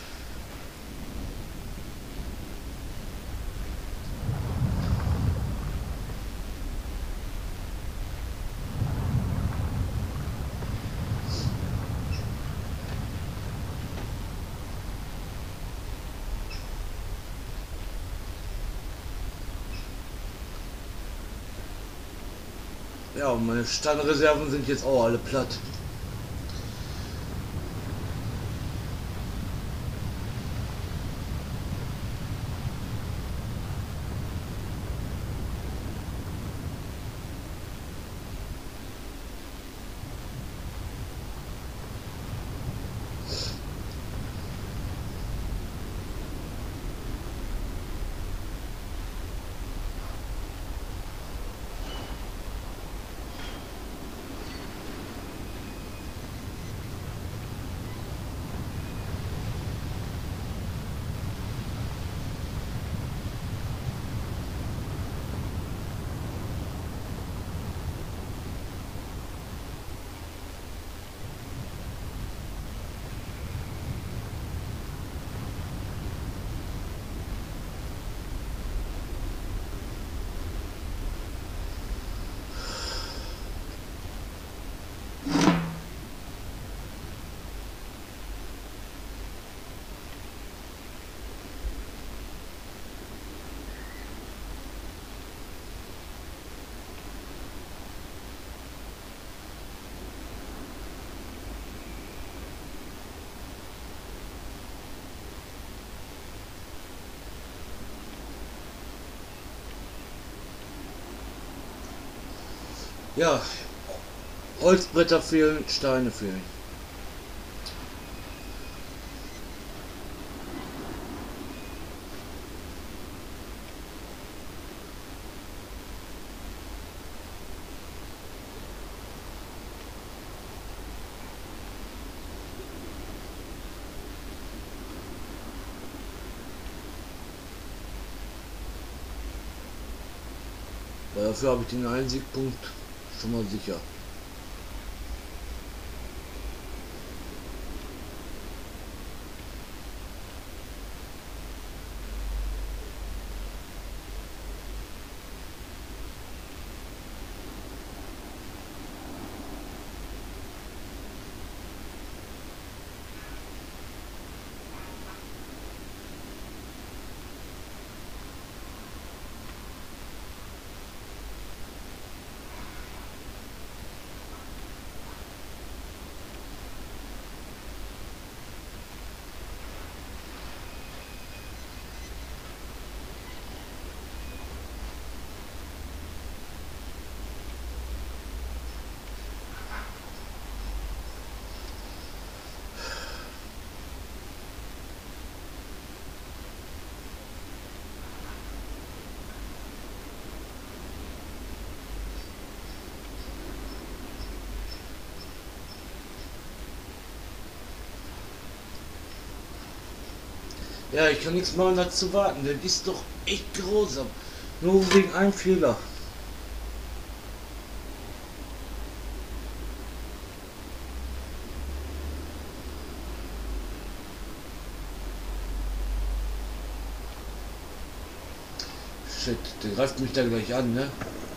Ja, und meine Steinreserven sind jetzt auch alle platt. Ja, Holzbretter fehlen, Steine fehlen. Dafür habe ich den Einsiegpunkt schon mal sicher. Ja, ich kann nichts machen, dazu warten. Das ist doch echt grausam. Nur wegen einem Fehler. Shit, der greift mich da gleich an, ne?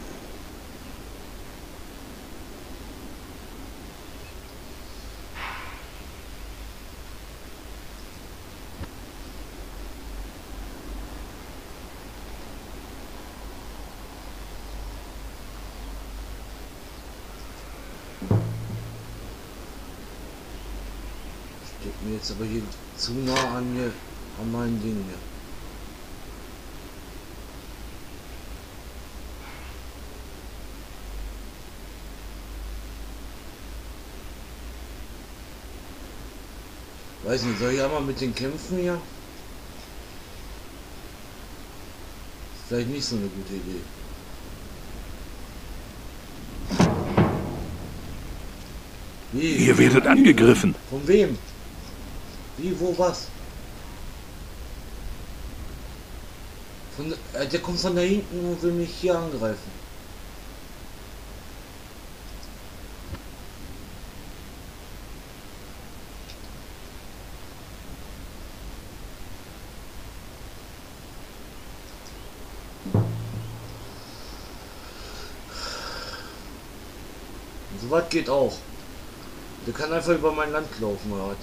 Steht mir jetzt aber hier zu nah an hier, an meinen Dingen hier. Weiß nicht, soll ich einmal mit den Kämpfen hier? Vielleicht nicht so eine gute Idee. Wie? Ihr werdet angegriffen. Von wem? Wie, wo, was? Von, äh, der kommt von da hinten und will mich hier angreifen. So weit geht auch. Der kann einfach über mein Land laufen, halt.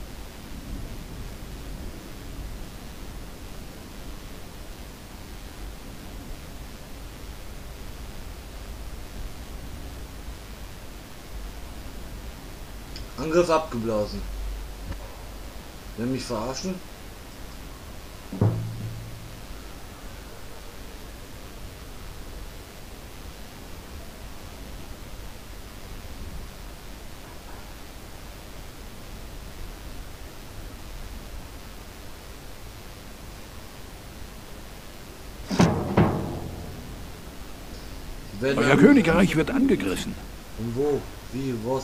Angriff abgeblasen. Will mich verarschen? Euer Königreich wird angegriffen. Und wo? Wie? Was?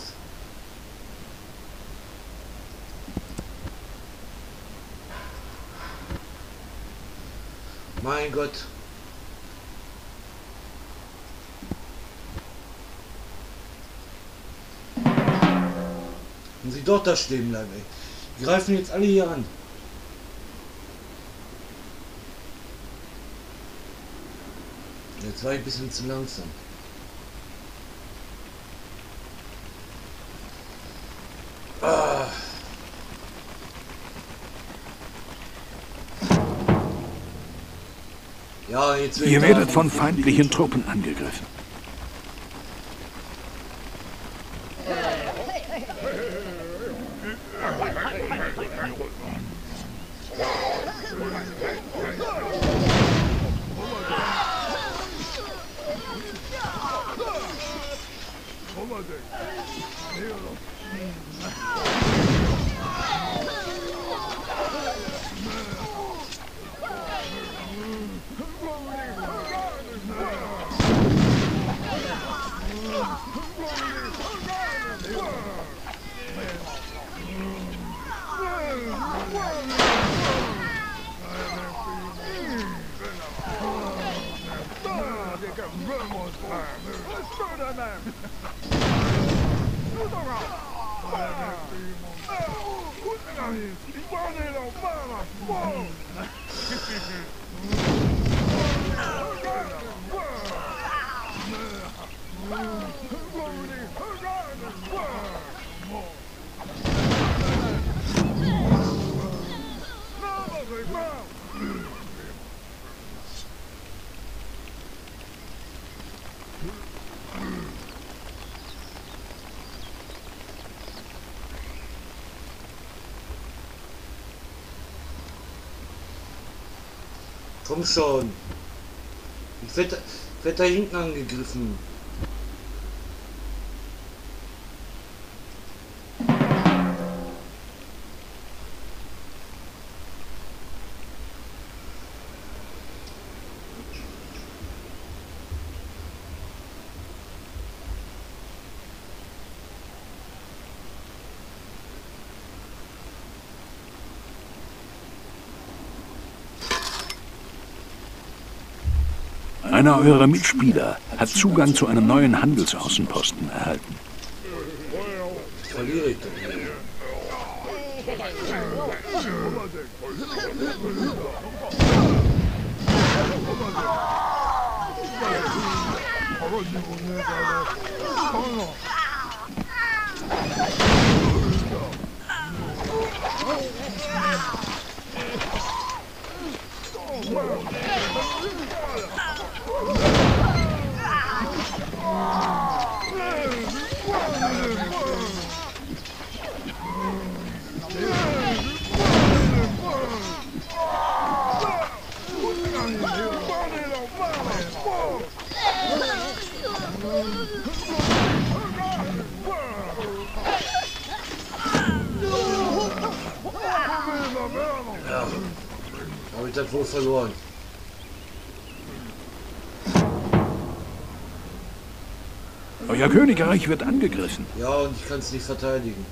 Mein Gott. Und sie dort da stehen bleiben, ey. Die greifen jetzt alle hier an. Jetzt war ich ein bisschen zu langsam. Ah. Ja, jetzt Ihr werdet von feindlichen Truppen angegriffen. Komm schon. Ich werde werd da hinten angegriffen. Einer eurer Mitspieler hat Zugang zu einem neuen Handelsaußenposten erhalten. Verliere ich doch nicht. Ja, habe ich das wohl verloren. Euer Königreich wird angegriffen. Ja, und ich kann es nicht verteidigen.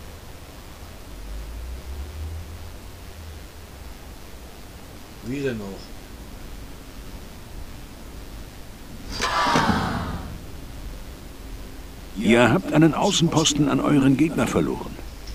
Wie denn auch? Ihr habt einen Außenposten an euren Gegner verloren.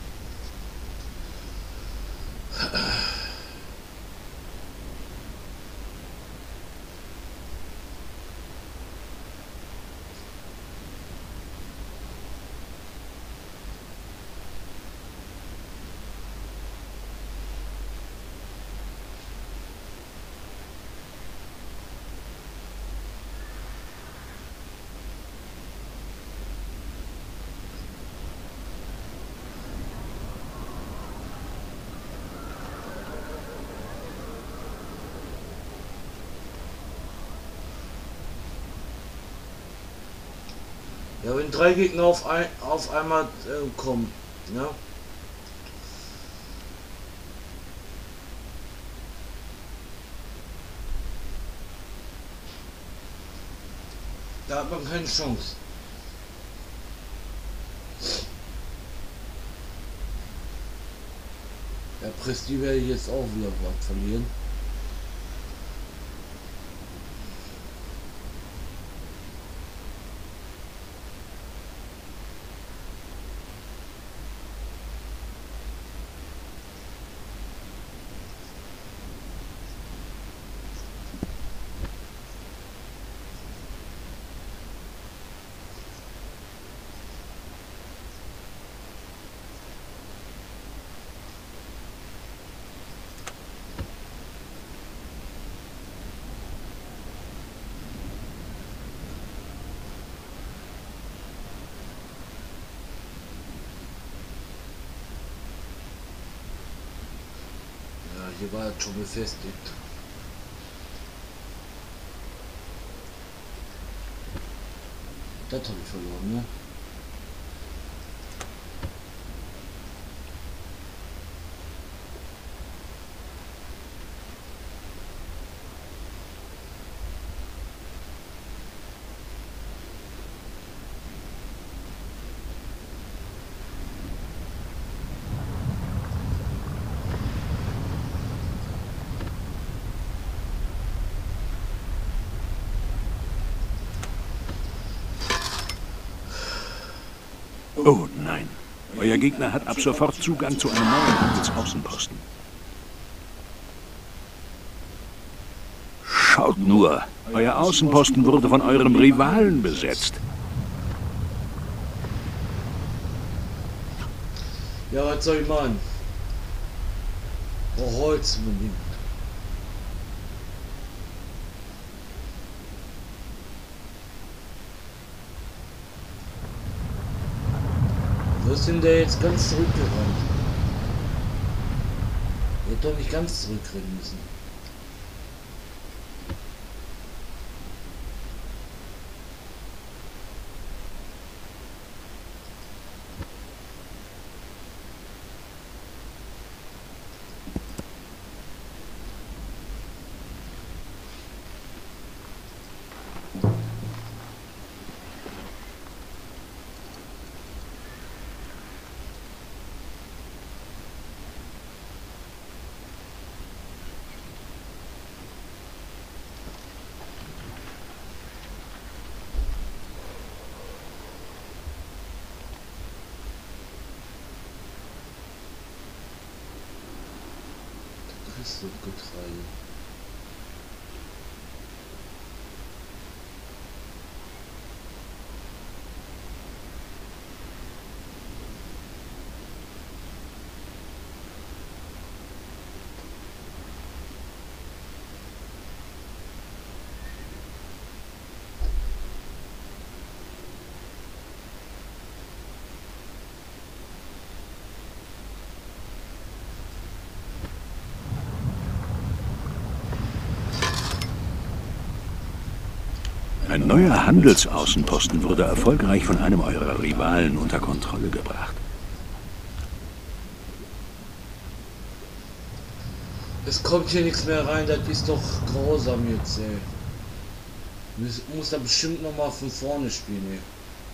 Ja, wenn drei Gegner auf, ein, auf einmal äh, kommen, ne? Da hat man keine Chance. Ja, Presti werde ich jetzt auch wieder was verlieren. Hier war es schon befestigt. Das habe ich verloren, ne? Oh nein. Euer Gegner hat ab sofort Zugang zu einem neuen Handelsaußenposten. Schaut nur, euer Außenposten wurde von eurem Rivalen besetzt. Ja, was soll ich machen? Oh, Holz unbedingt. Wo ist denn der jetzt ganz zurückgerannt? Der hätte doch nicht ganz zurückrennen müssen. Getreide. Ein neuer Handelsaußenposten wurde erfolgreich von einem eurer Rivalen unter Kontrolle gebracht. Es kommt hier nichts mehr rein, das ist doch grausam jetzt, ey. Ich muss da bestimmt noch mal von vorne spielen, ey.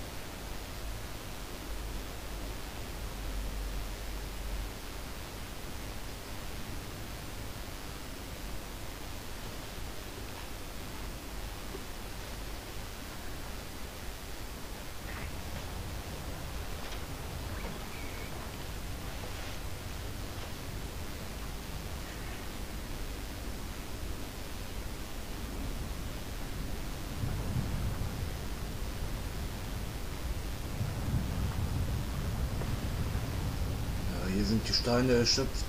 Hier sind die Steine erschöpft.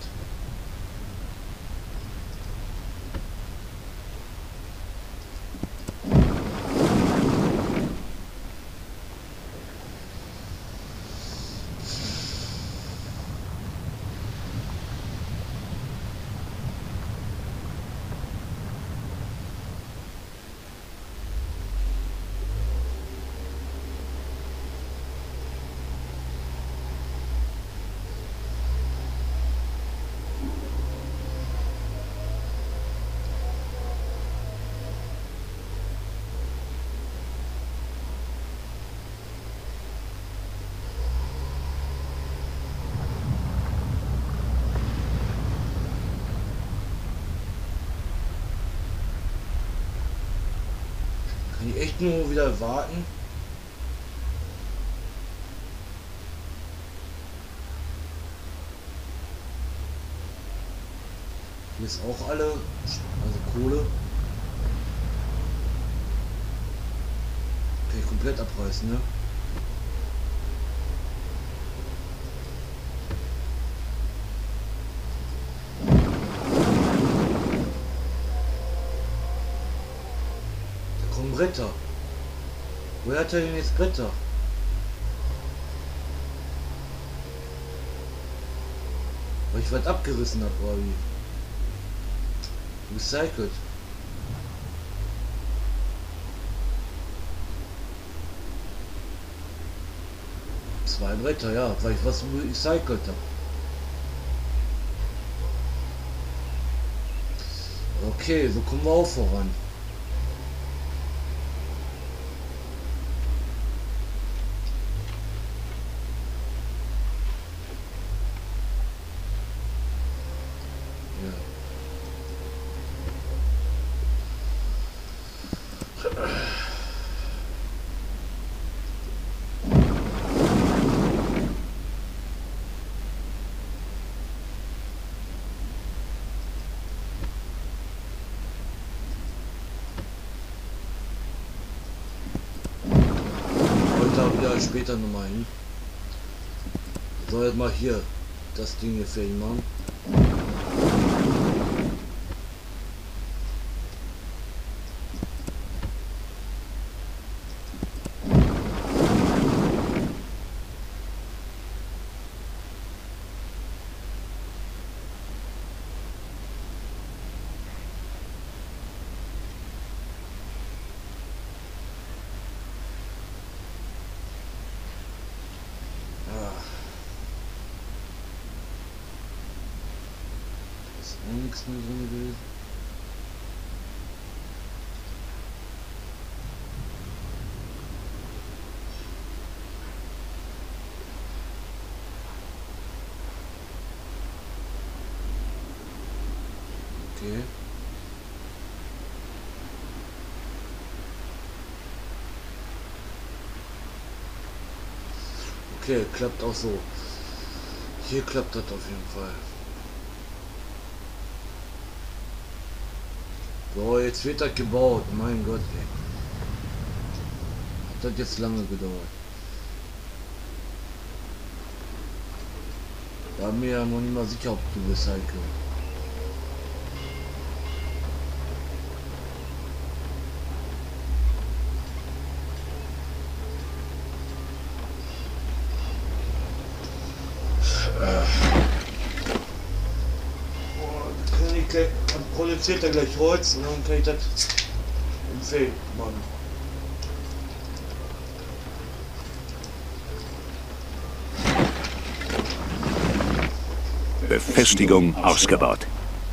Kann ich echt nur wieder warten? Hier ist auch alle, also Kohle. Kann ich komplett abreißen, ne? Bretter. Woher hat er denn jetzt Bretter? Weil ich was abgerissen habe, oder wie? Recycelt. Zwei Bretter, ja, weil ich was recycelt habe. Okay, so kommen wir auch voran. Wieder später nochmal hin. Ich soll jetzt mal hier das Ding hier fertig machen. Nichts mehr drin gewesen. Okay. Okay, klappt auch so. Hier klappt das auf jeden Fall. So, jetzt wird das gebaut. Mein Gott, ey. Hat das jetzt lange gedauert. War mir ja noch nicht mal sicher, ob du recyceln. Dann produziert er gleich Holz und dann kann ich das im Feld machen. Befestigung ausgebaut.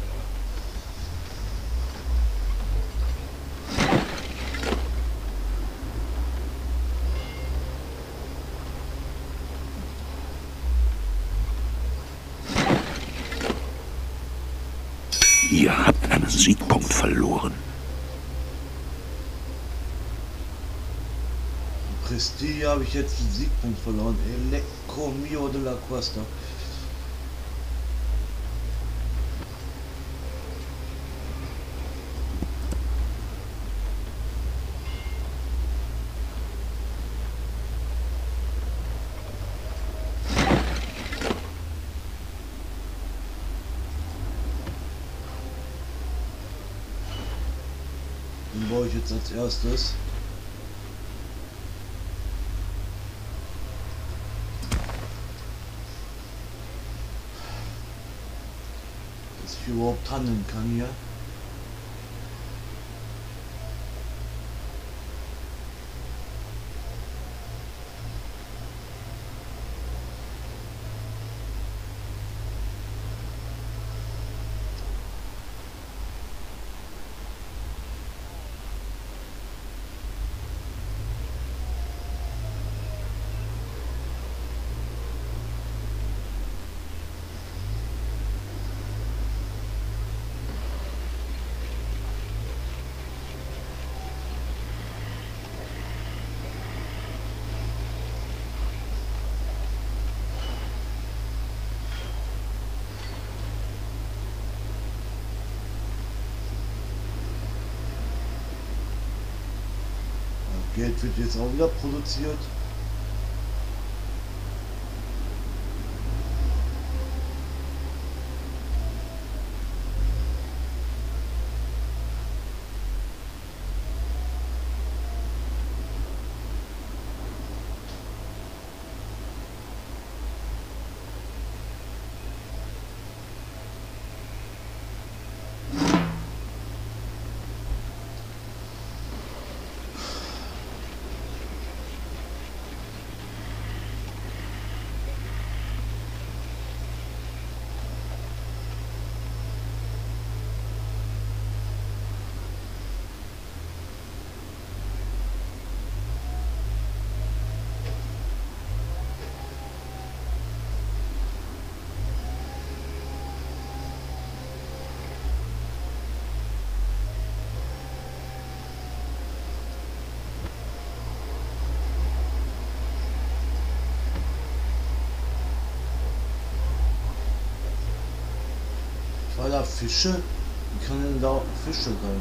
Ihr habt einen Siegpunkt verloren. Prestige habe ich jetzt einen Siegpunkt verloren. Elecco Mio de la Costa. Den baue ich jetzt als erstes. Dass ich überhaupt handeln kann hier. Geld wird jetzt auch wieder produziert. War da Fische? Wie kann denn da Fische sein?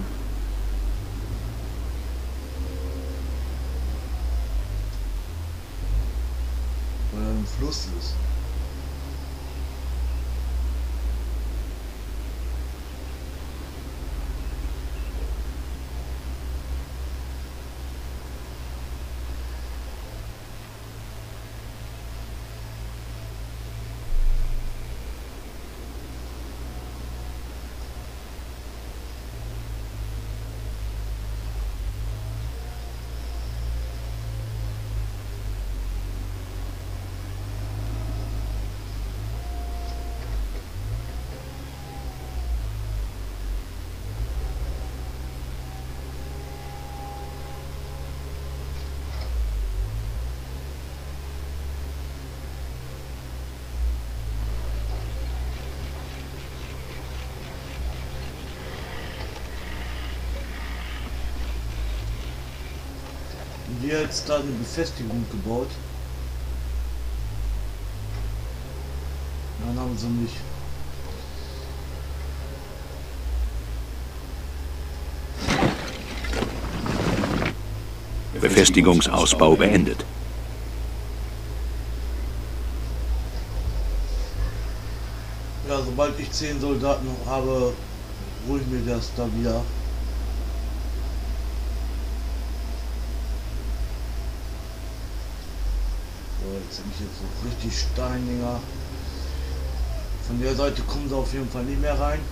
Weil er im Fluss ist. Die jetzt da eine Befestigung gebaut. Dann haben sie mich. Befestigungsausbau beendet. Ja, sobald ich zehn Soldaten habe, hole ich mir das da wieder. So, jetzt habe ich jetzt so richtig Steindinger. Von der Seite kommen sie auf jeden Fall nicht mehr rein.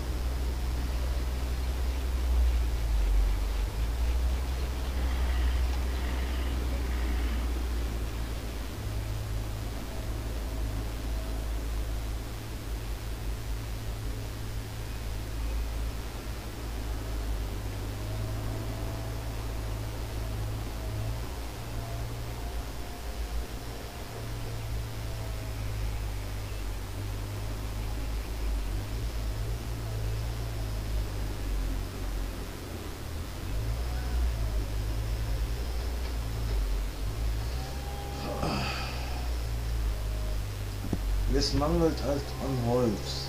Es mangelt halt an Holz.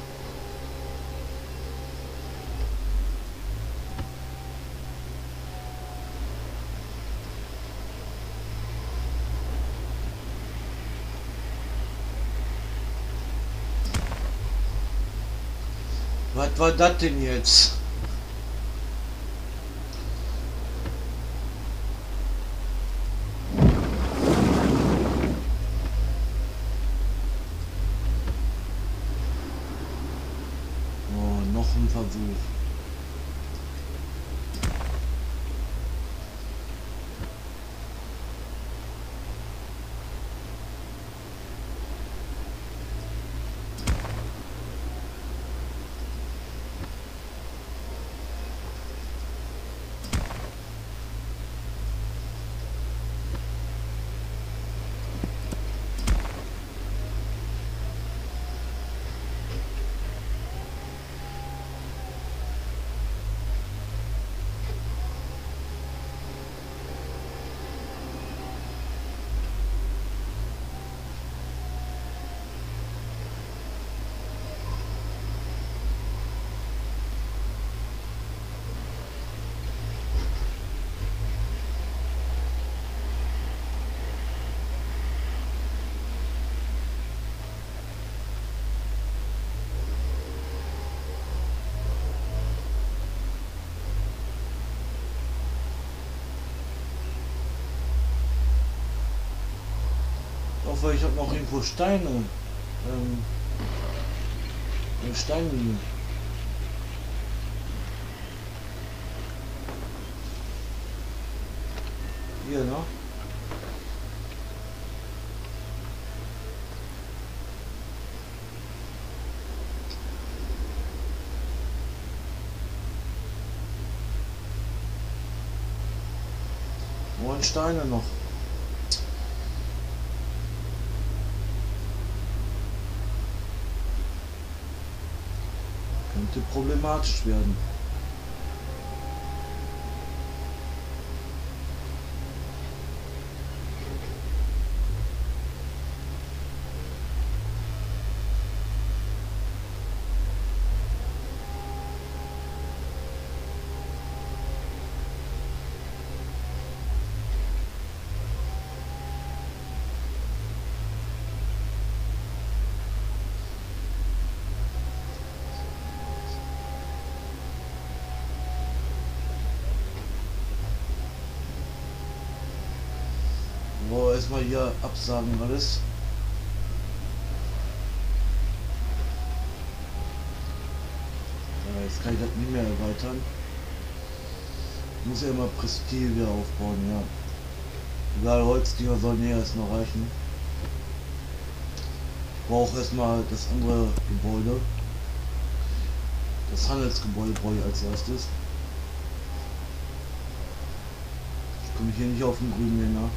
Was war das denn jetzt? Versuch. hoffe, ich habe noch irgendwo Steine. Ähm, eine Steinmine. Hier, ne? Neun Steine noch. Könnte problematisch werden. So, erstmal hier absagen alles. Ja, jetzt kann ich das nicht mehr erweitern. Ich muss ja immer Prestige wieder aufbauen, ja. Egal, Holzdinger sollen hier erst noch reichen. Ich brauche erstmal das andere Gebäude. Das Handelsgebäude brauche ich als erstes. Ich komme hier nicht auf den grünen Nenner.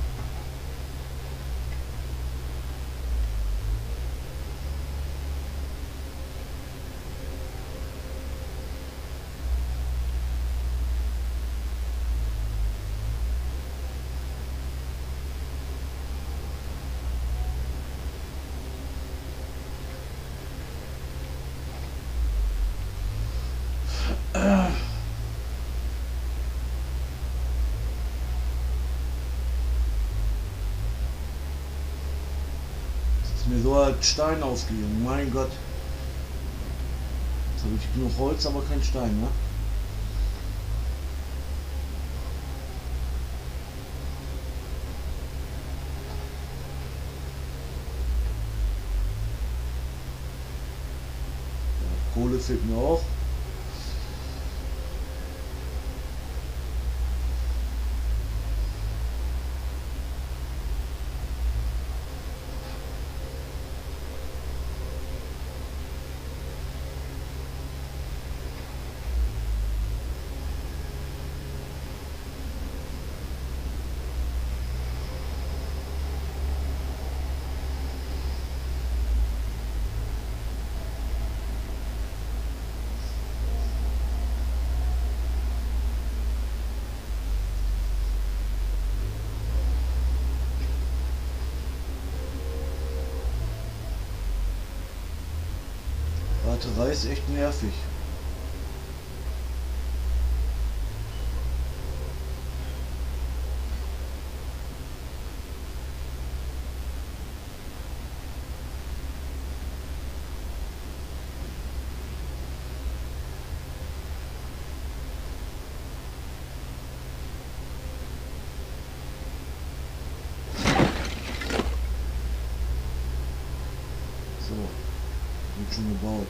mir so halt Stein ausgegangen. Mein Gott. Jetzt habe ich genug Holz, aber kein Stein, ne? Ja, Kohle fehlt mir auch. Warterei ist echt nervig. So, wird schon gebaut.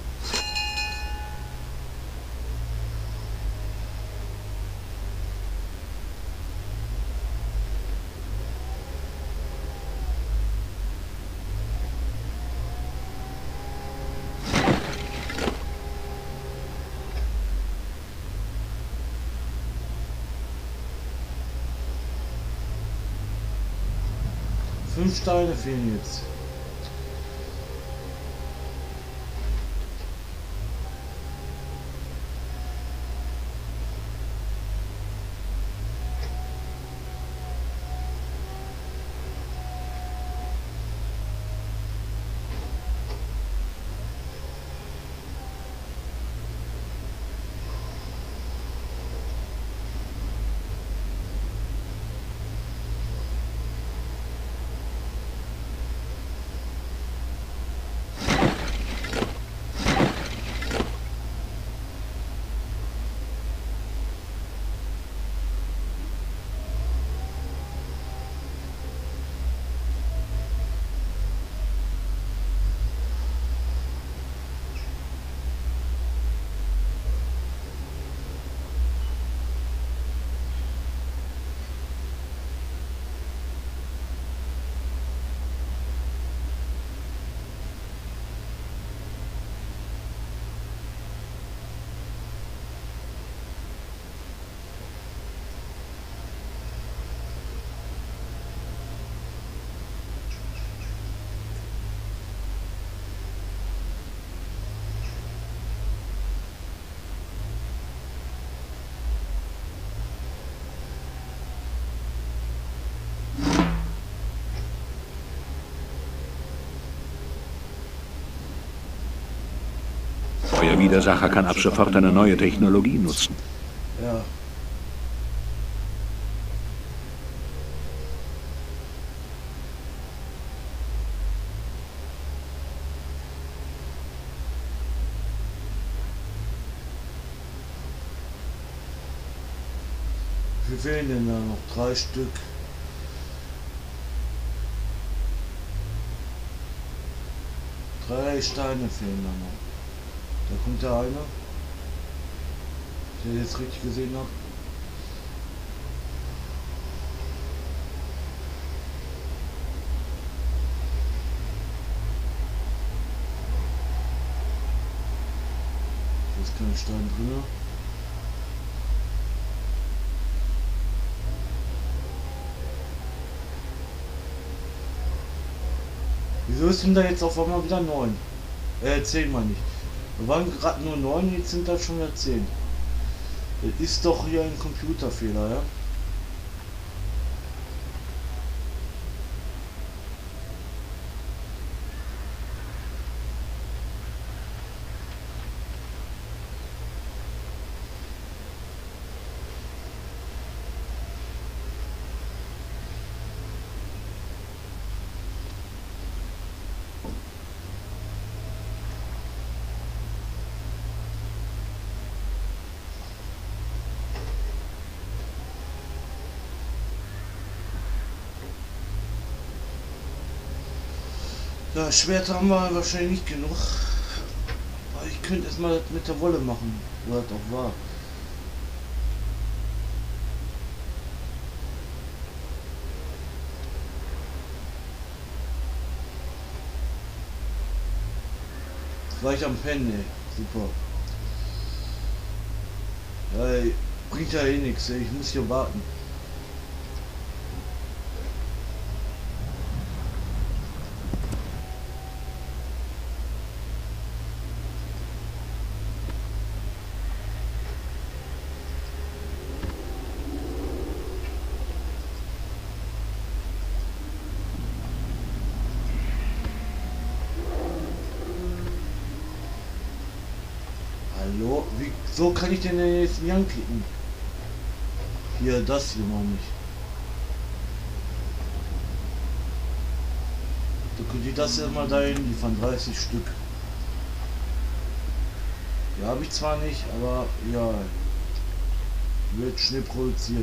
Fünf Steine fehlen jetzt. Euer Widersacher kann ab sofort eine neue Technologie nutzen. Ja. Wie viel fehlen denn da noch? Drei Stück. Drei Steine fehlen da noch. Da kommt der eine, der jetzt richtig gesehen hat. Hier ist kein Stein drin. Wieso ist denn da jetzt auf einmal wieder neun? Äh, zehn mal nicht. Wir waren gerade nur neun, jetzt sind da schon wieder zehn. Das ist doch hier ein Computerfehler, ja? Ja, Schwert haben wir wahrscheinlich nicht genug. Aber ich könnte es mal mit der Wolle machen, wo das auch war. War ich am Pennen, ey. Super. Ja, ey, bringt ja eh nichts, ey. Ich muss hier warten. Hallo? Wie, so kann ich den denn jetzt nicht anklicken? Hier, das hier noch nicht. Da könnte ich das jetzt mal dahin liefern, dreißig Stück. Ja, habe ich zwar nicht, aber ja. Wird schnell produziert.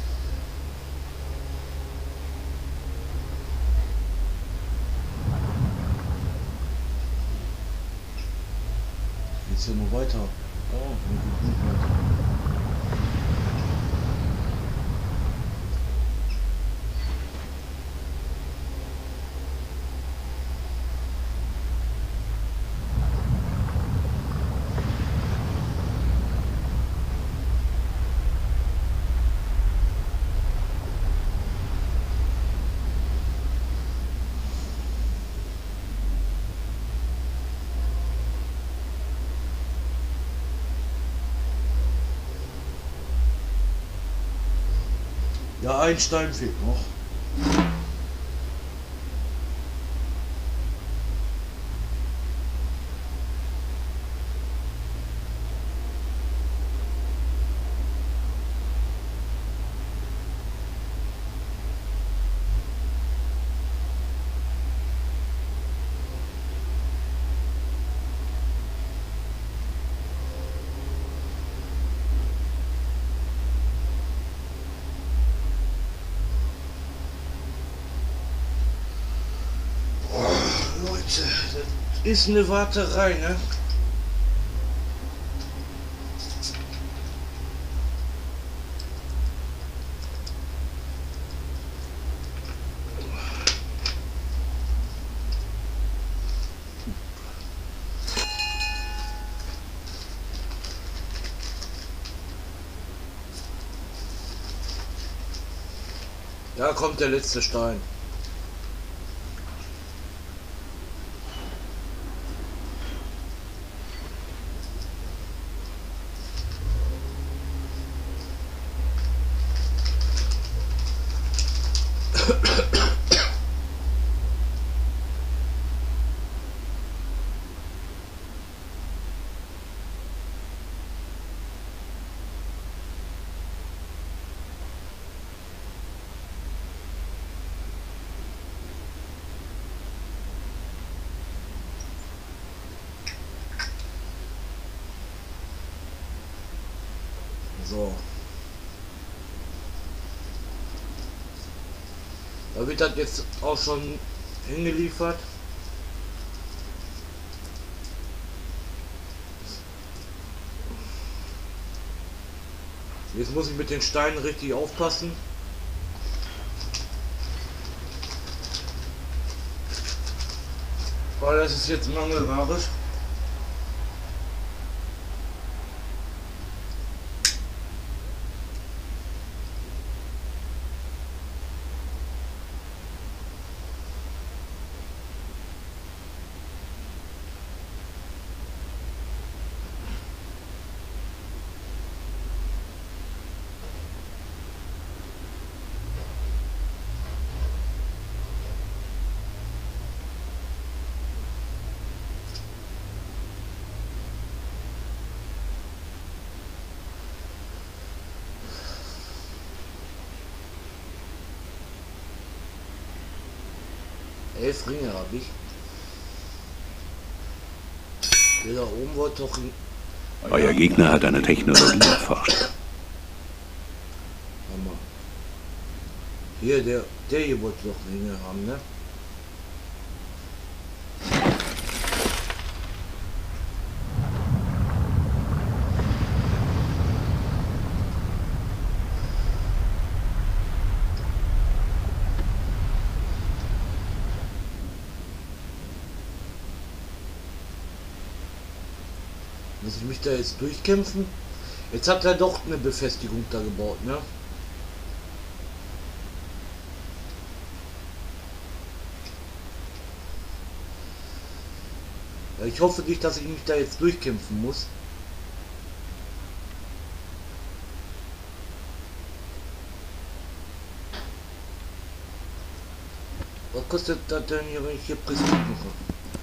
Geht's ja noch weiter? Oh, mir geht nicht weiter. Ja, ein Stein fehlt noch. Das ist eine Warterei, ne? Da kommt der letzte Stein. So. Da wird das jetzt auch schon hingeliefert. Jetzt muss ich mit den Steinen richtig aufpassen. Weil das ist jetzt Mangelware. Elf Ringe habe ich. Der da oben wollte doch... Euer Gegner hat eine Technologie erforscht. Hammer. Hier, der, der hier wollte doch Ringe haben, ne? Muss ich mich da jetzt durchkämpfen? Jetzt hat er doch eine Befestigung da gebaut, ne? Ja, ich hoffe nicht, dass ich mich da jetzt durchkämpfen muss. Was kostet das denn hier, wenn ich hier Prestige mache?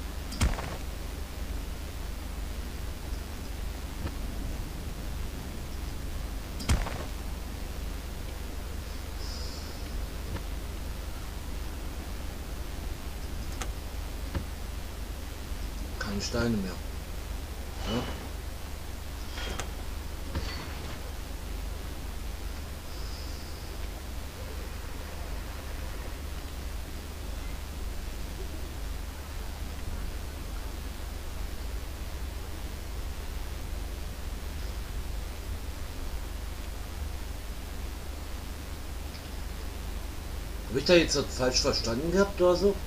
Keine Steine mehr. Ja? Habe ich da jetzt das falsch verstanden gehabt oder so?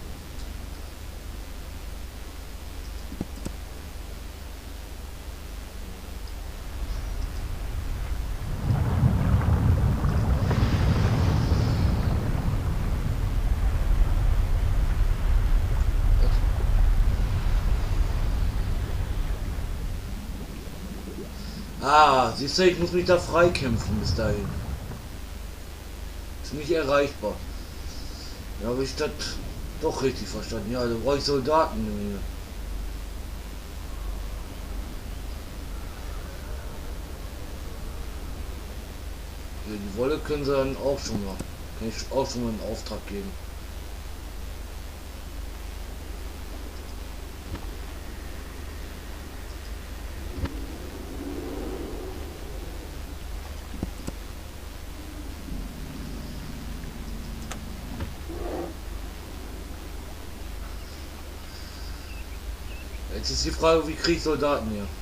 Ah, siehst du, ich muss mich da freikämpfen bis dahin. Ist nicht erreichbar. Ja, habe ich das doch richtig verstanden. Ja, da brauche ich Soldaten. Ja, die Wolle können sie dann auch schon mal. Kann ich auch schon mal einen Auftrag geben. Jetzt ist die Frage, wie kriege ich Soldaten hier?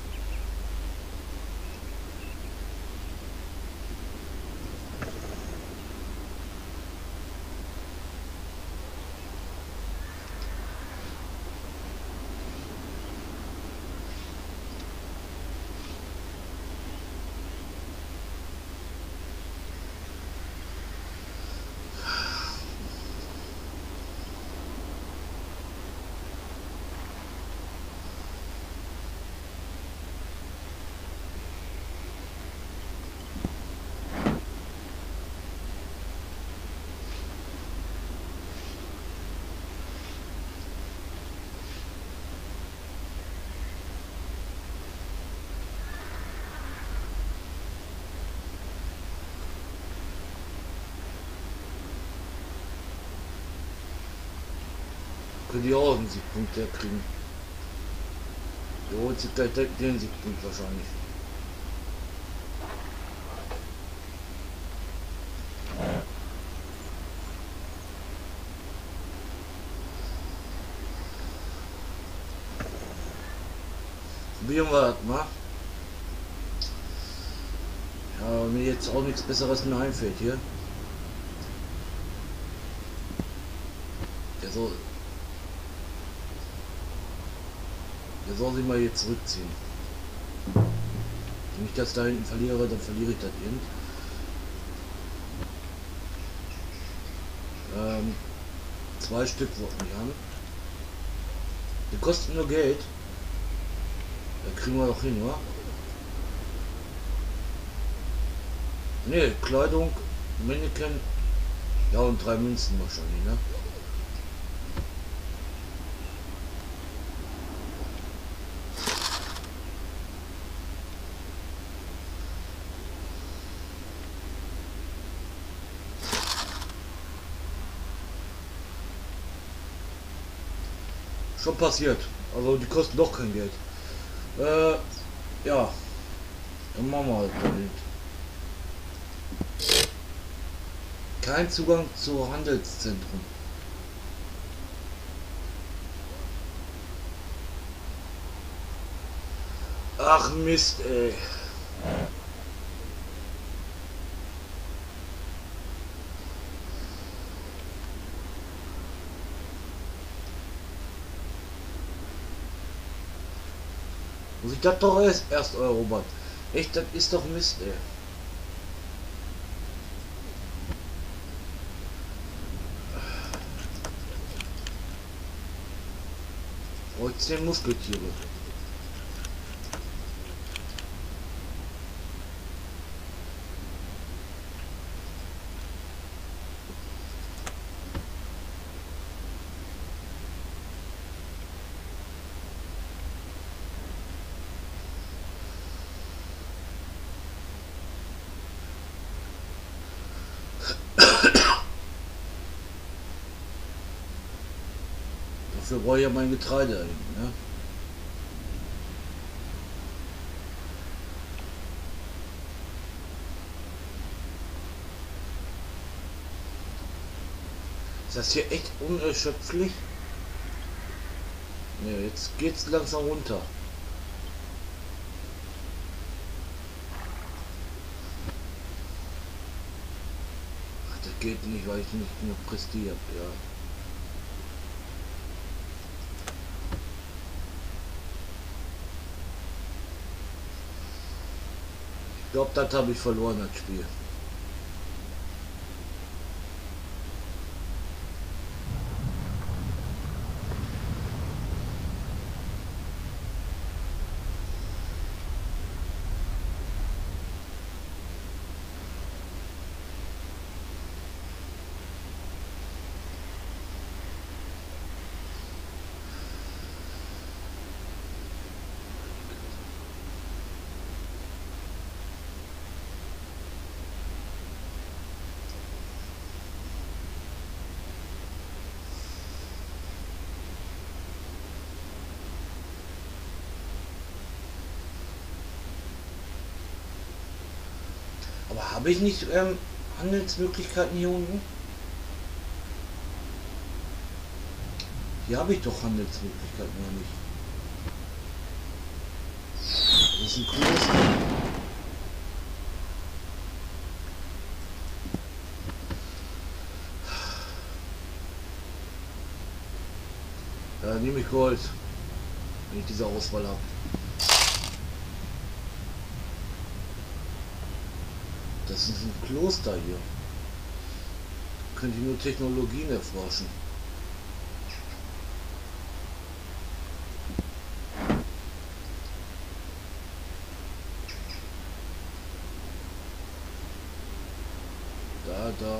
Können die auch einen Siegpunkt herkriegen. Der holt sich gleich den Siegpunkt wahrscheinlich. Probieren wir das mal. Ja, mir jetzt auch nichts Besseres mehr einfällt hier. Der soll... Der soll sich mal jetzt zurückziehen. Wenn ich das da hinten verliere, dann verliere ich das eben. Ähm, zwei Stück wollten wir haben. Die kosten nur Geld. Da kriegen wir doch hin, oder? Ne, Kleidung, Mannequin. Ja, und drei Münzen wahrscheinlich, ne? Schon passiert. Also die kosten doch kein Geld. Äh, ja. Dann machen wir halt damit. Kein Zugang zu Handelszentrum. Ach Mist, ey. Muss ich das doch erst, erst erobern? Echt, das ist doch Mist, ey. Brauche ich zehn Muskeltiere. Dafür brauche ich ja mein Getreide eben, ne? Ist das hier echt unerschöpflich? Ne, jetzt geht's langsam runter. Ach, das geht nicht, weil ich nicht genug Prestige habe, ja. Ich glaube, das habe ich verloren, das Spiel. Aber habe ich nicht ähm, Handelsmöglichkeiten hier unten? Hier habe ich doch Handelsmöglichkeiten, oder nicht? Das ist ein Kloster. Ja, nehme ich Gold, wenn ich diese Auswahl habe. Das ist ein Kloster hier. Könnte ich nur Technologien erforschen. Da, da,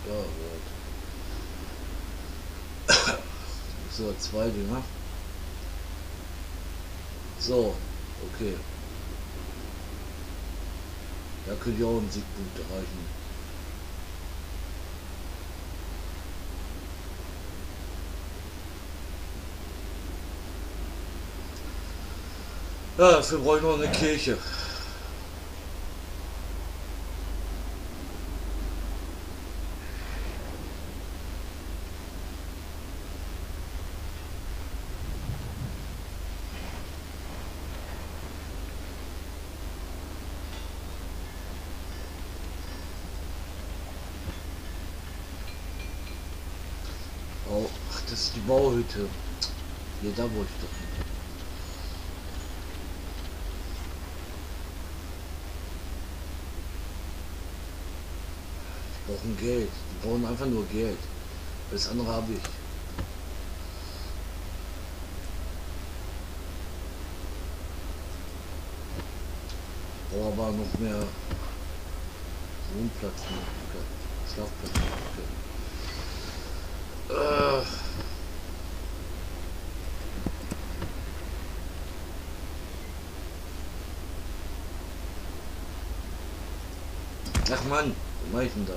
da. So, zwei Dinger. So, okay. Da könnte ich auch einen Siegpunkt erreichen. Ja, dafür brauche ich noch eine Kirche. Oh, ach, das ist die Bauhütte. Hier, da wollte ich doch hin. Die brauchen Geld. Die brauchen einfach nur Geld. Das andere habe ich. Ich brauche aber noch mehr Wohnplatz, Schlafplatz. Äh. Ach Mann, was mach ich denn da?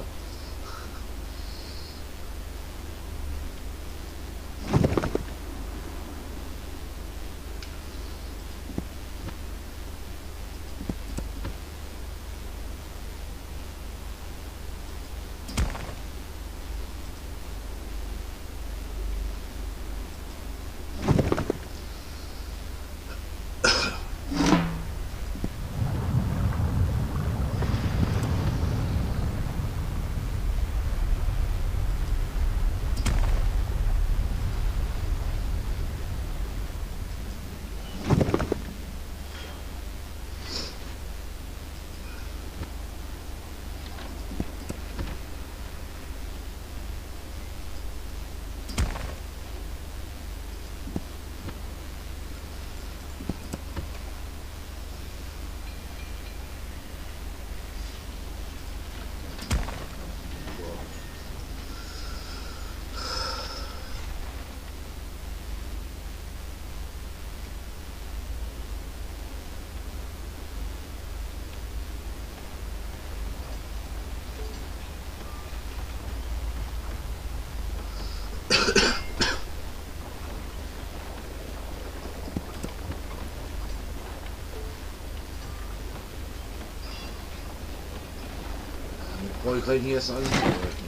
Aber ich kann nicht erst alles vorbereiten.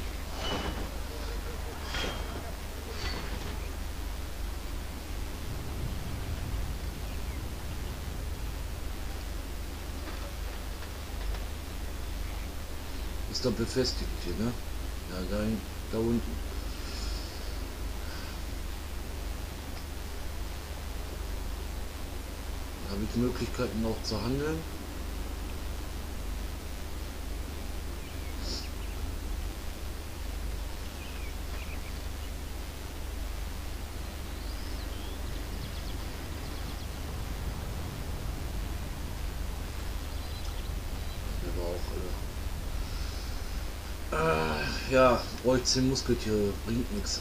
Ist da befestigt hier, ne? Ja, da, da unten. Da habe ich Möglichkeiten auch zu handeln. Ja, bräuchte zehn Muskeltiere, bringt nichts.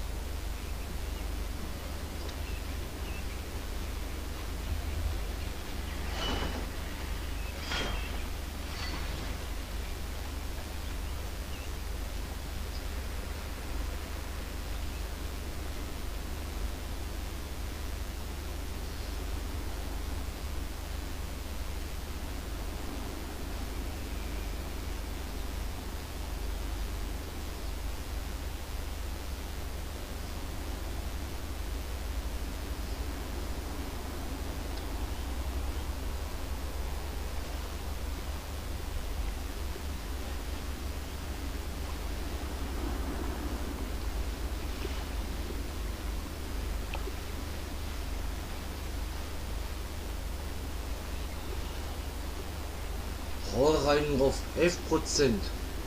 Rohrreinigung auf elf Prozent.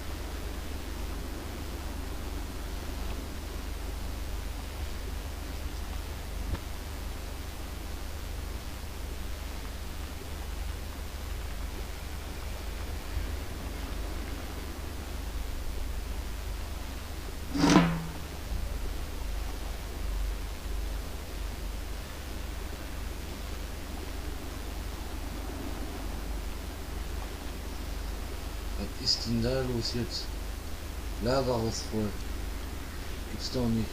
Was ist denn da los jetzt? Lagerhaus voll. Gibt's doch nicht.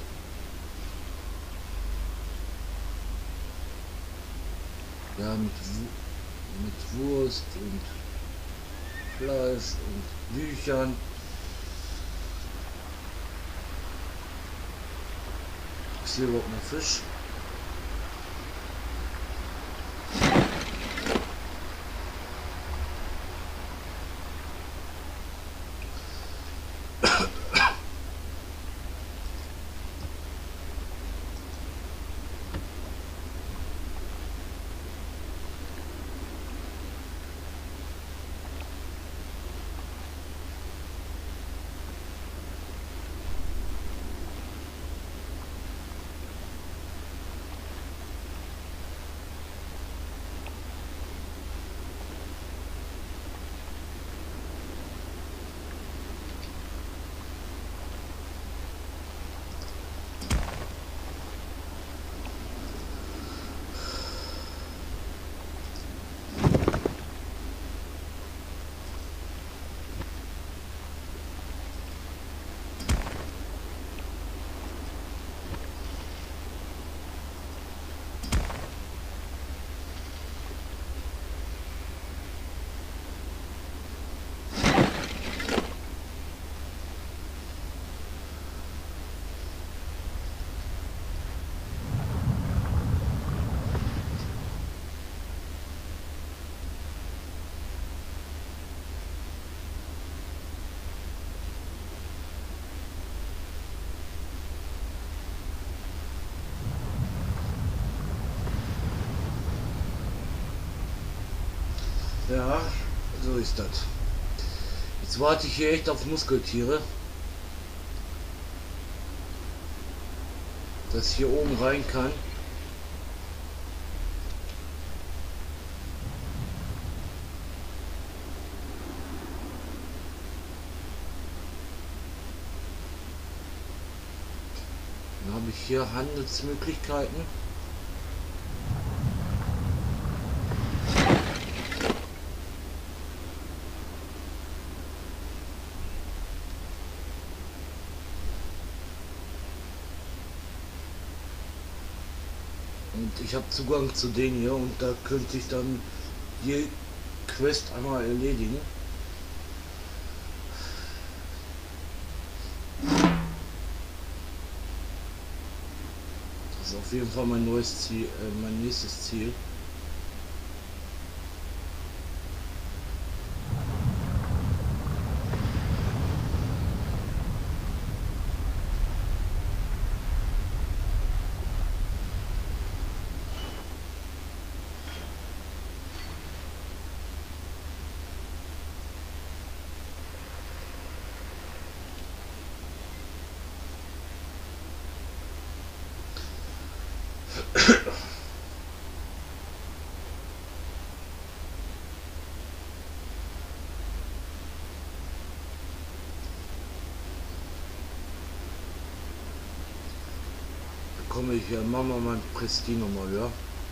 Ja, mit, mit Wurst und Fleisch und Büchern. Ist hier überhaupt noch Fisch? Ja, so ist das. Jetzt warte ich hier echt auf Muskeltiere. Dass ich hier oben rein kann. Dann habe ich hier Handelsmöglichkeiten. Und ich habe Zugang zu denen hier und da könnte ich dann die Quest einmal erledigen. ist auf jeden Fall mein neues Ziel, äh, mein nächstes Ziel. Komme ich hier, machen wir mal Prestige nochmal, ja.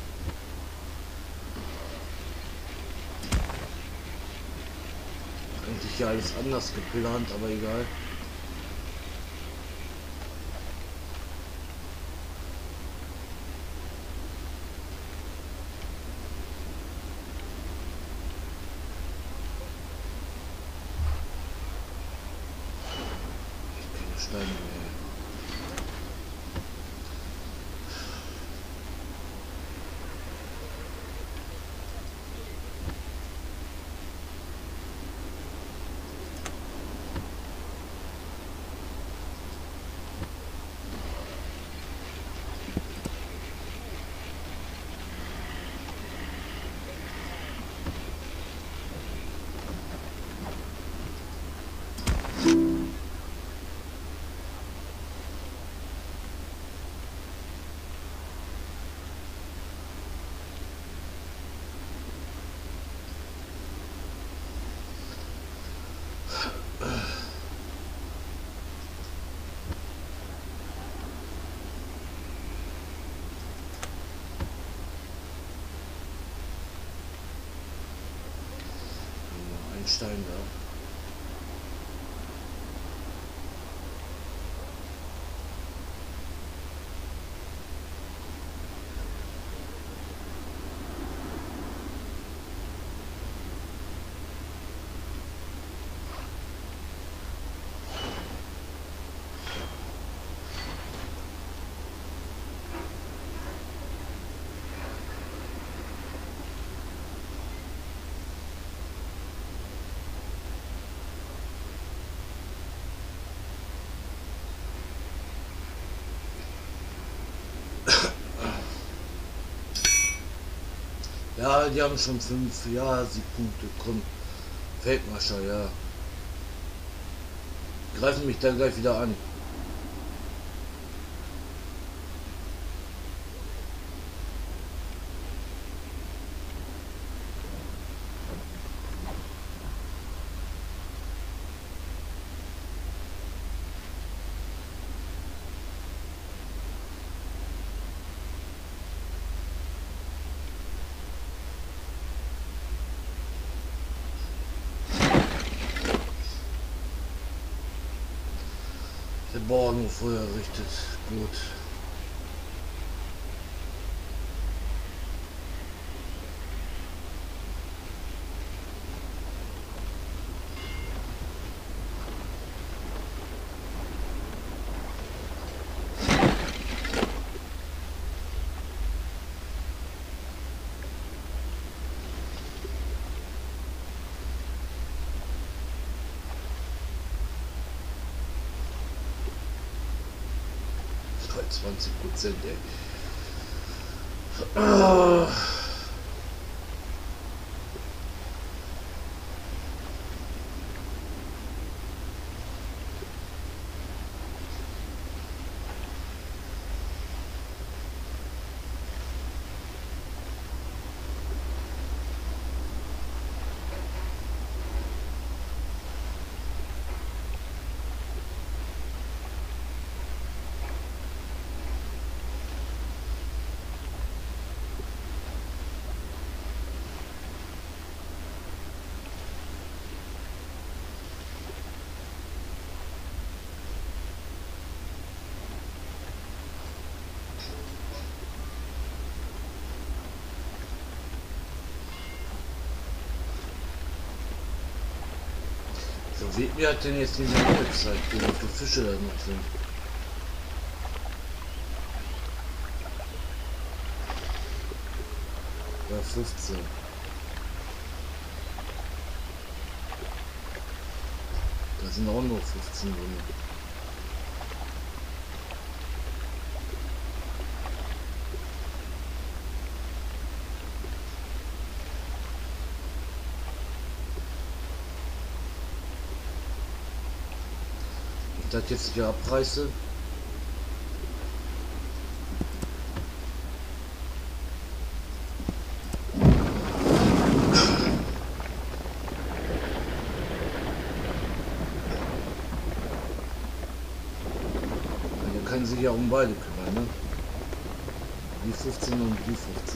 Eigentlich ja alles anders geplant, aber egal. Keine Steine mehr. Stein da. Ja, die haben schon fünf, ja, Siegpunkte, komm. Feldmascher, ja. Greifen mich dann gleich wieder an. Der Bauernhof Feuer richtet. Gut. zwanzig Prozent, ey. Ah. So, wie mir hat denn jetzt diese Rolle gezeigt, wie viele Fische da noch sind? Bei fünfzehn. Da sind auch noch fünfzehn drin. Ich das jetzt hier abreiße. Können sich ja um beide kümmern, ne? Die fünfzehn und die fünfzehn.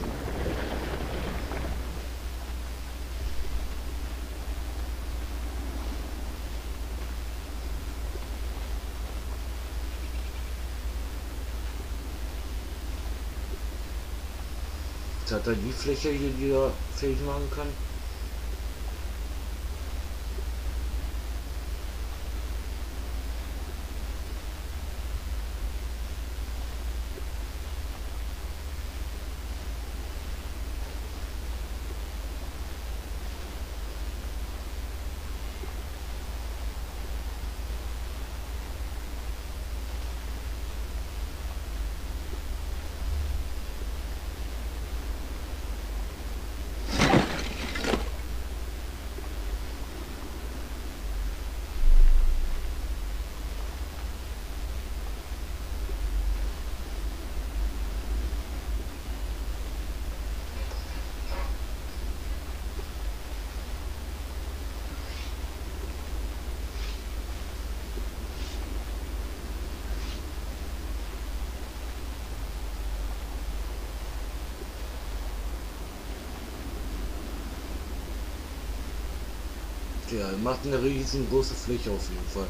Jetzt hat er die Fläche hier, die er fähig machen kann. Ja, macht eine riesengroße Fläche auf jeden Fall.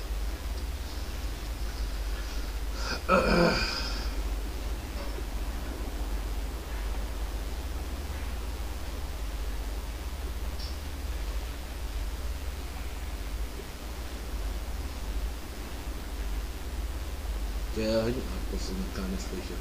Der hinten hat bloß so eine kleine Fläche.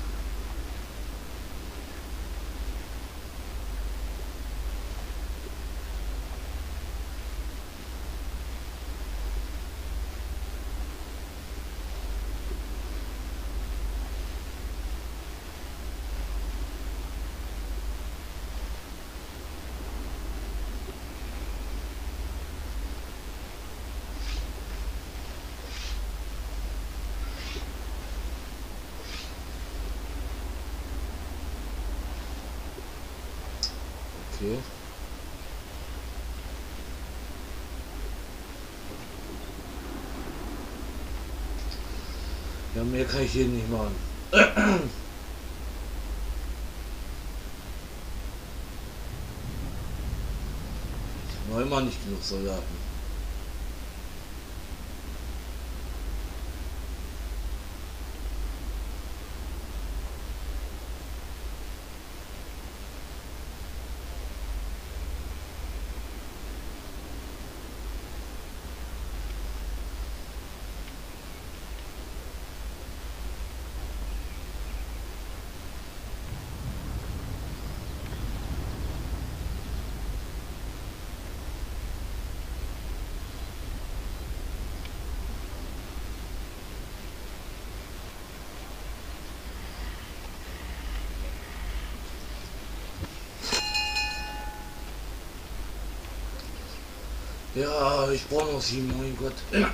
Okay. Ja, mehr kann ich hier nicht machen. Noch immer nicht genug Soldaten. Ja, ich brauche noch sieben, mein Gott.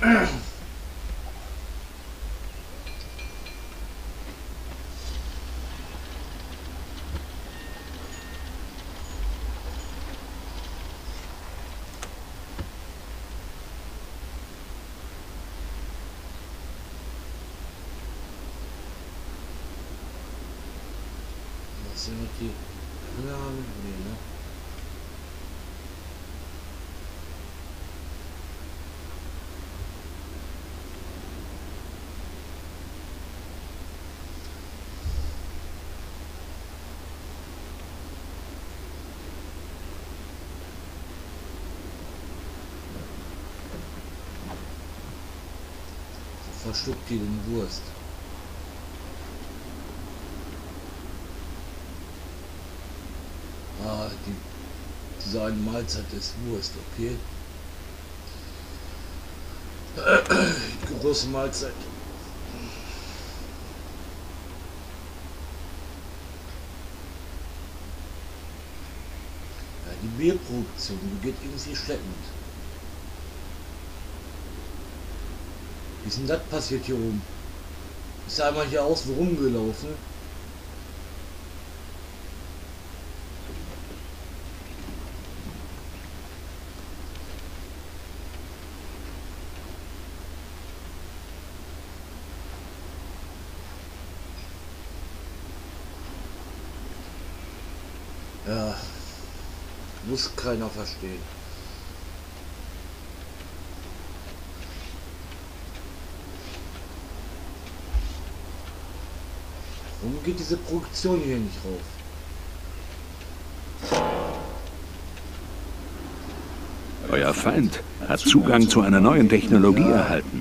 Was sind mit die Anlagen? Nee, ne? Verschluckt die den Wurst. Ah, die, diese eine Mahlzeit ist Wurst, okay. Die große Mahlzeit. Ja, die Bierproduktion, die geht irgendwie schleppend. Wie ist denn das passiert hier oben? Ist ja einmal hier außen rumgelaufen. Ja, muss keiner verstehen. Warum geht diese Produktion hier nicht rauf? Euer Feind hat Zugang zu einer neuen Technologie Ja. erhalten.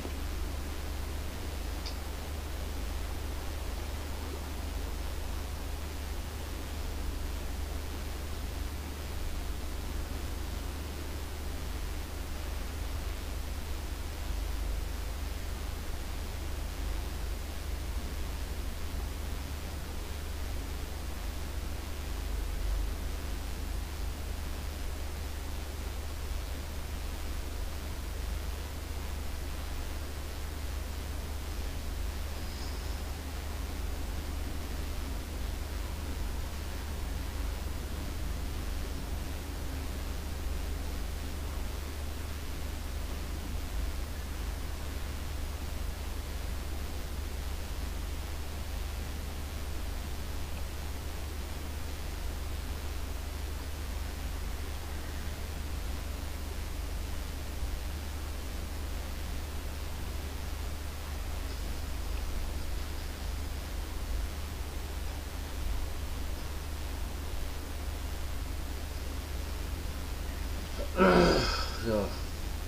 Ja.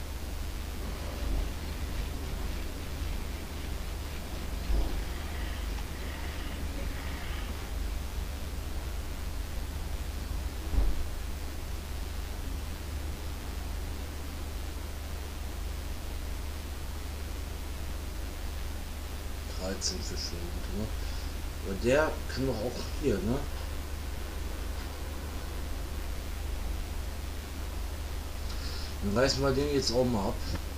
dreizehn Fische, ne? Aber der kann doch auch hier, ne? Dann reißen wir den jetzt auch mal ab.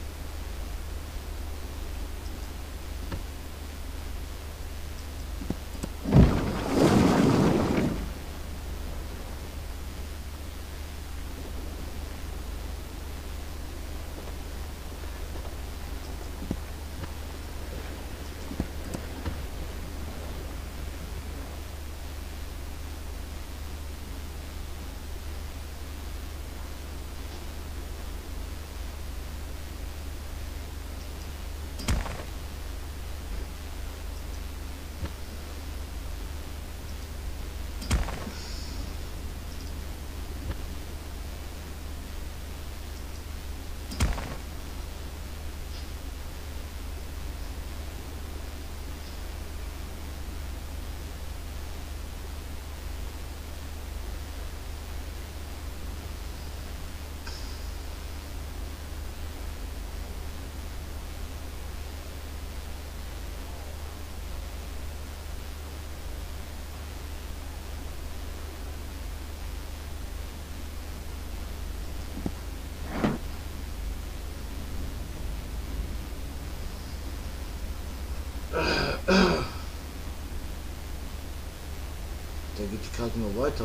Da geht die Karte noch weiter.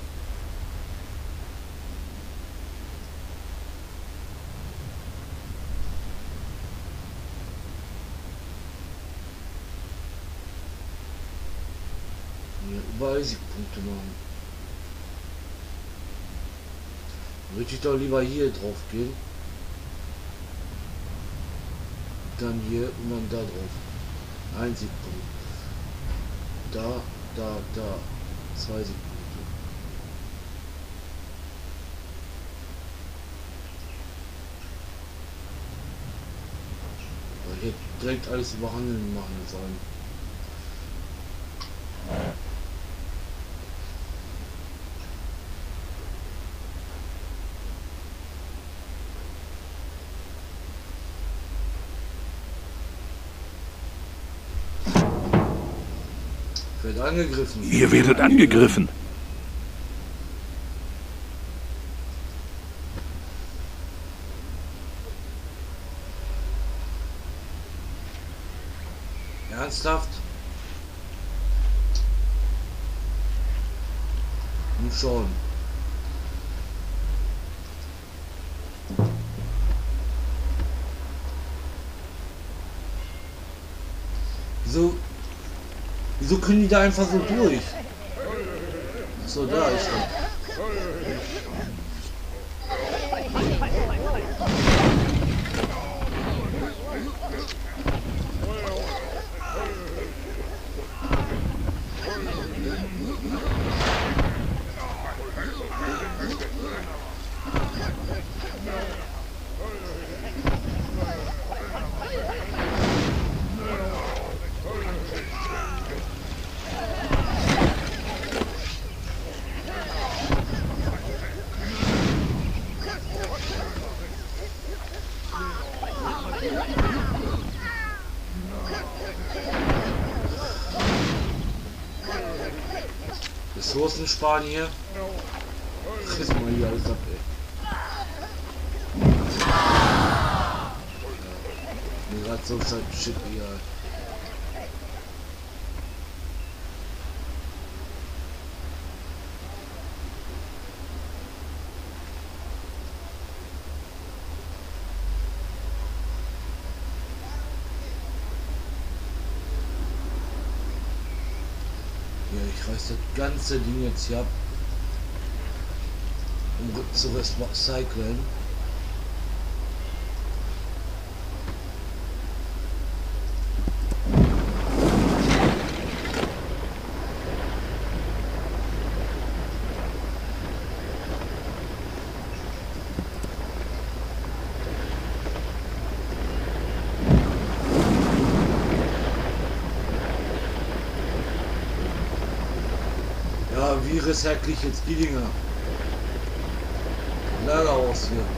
Hier überall Siegpunkte machen. Würde ich doch lieber hier drauf gehen. Dann hier und dann da drauf. Ein Siegpunkt. Da, da, da. Zwei Siegpunkte. Aber hier direkt alles überhandeln machen sollen. werde angegriffen. Ihr werdet angegriffen. Ernsthaft? Nun schon. Wieso? Wieso können die da einfach so durch? So, da ist er. Ressourcen sparen hier. Friss mal hier alles ab, ey. Mir grad so shit egal. Ich reiß das ganze Ding jetzt hier ab, um zu recyceln. Wie recycle ich jetzt die Dinger? Lager aus hier.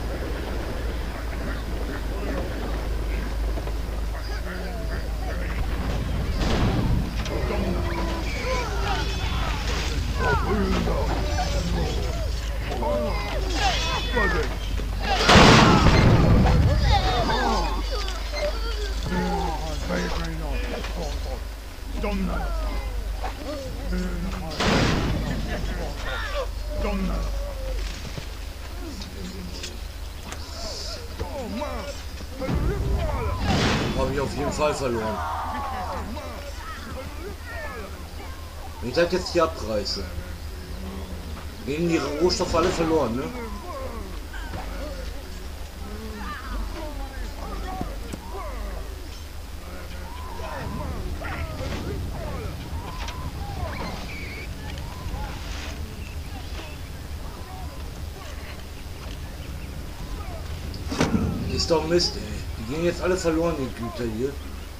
Habe ich auf jeden Fall verloren. Wenn ich das jetzt hier abreiße, gehen die Rohstoffe alle verloren, ne? Ist doch Mist, ey. Die gehen jetzt alle verloren, die Güter hier.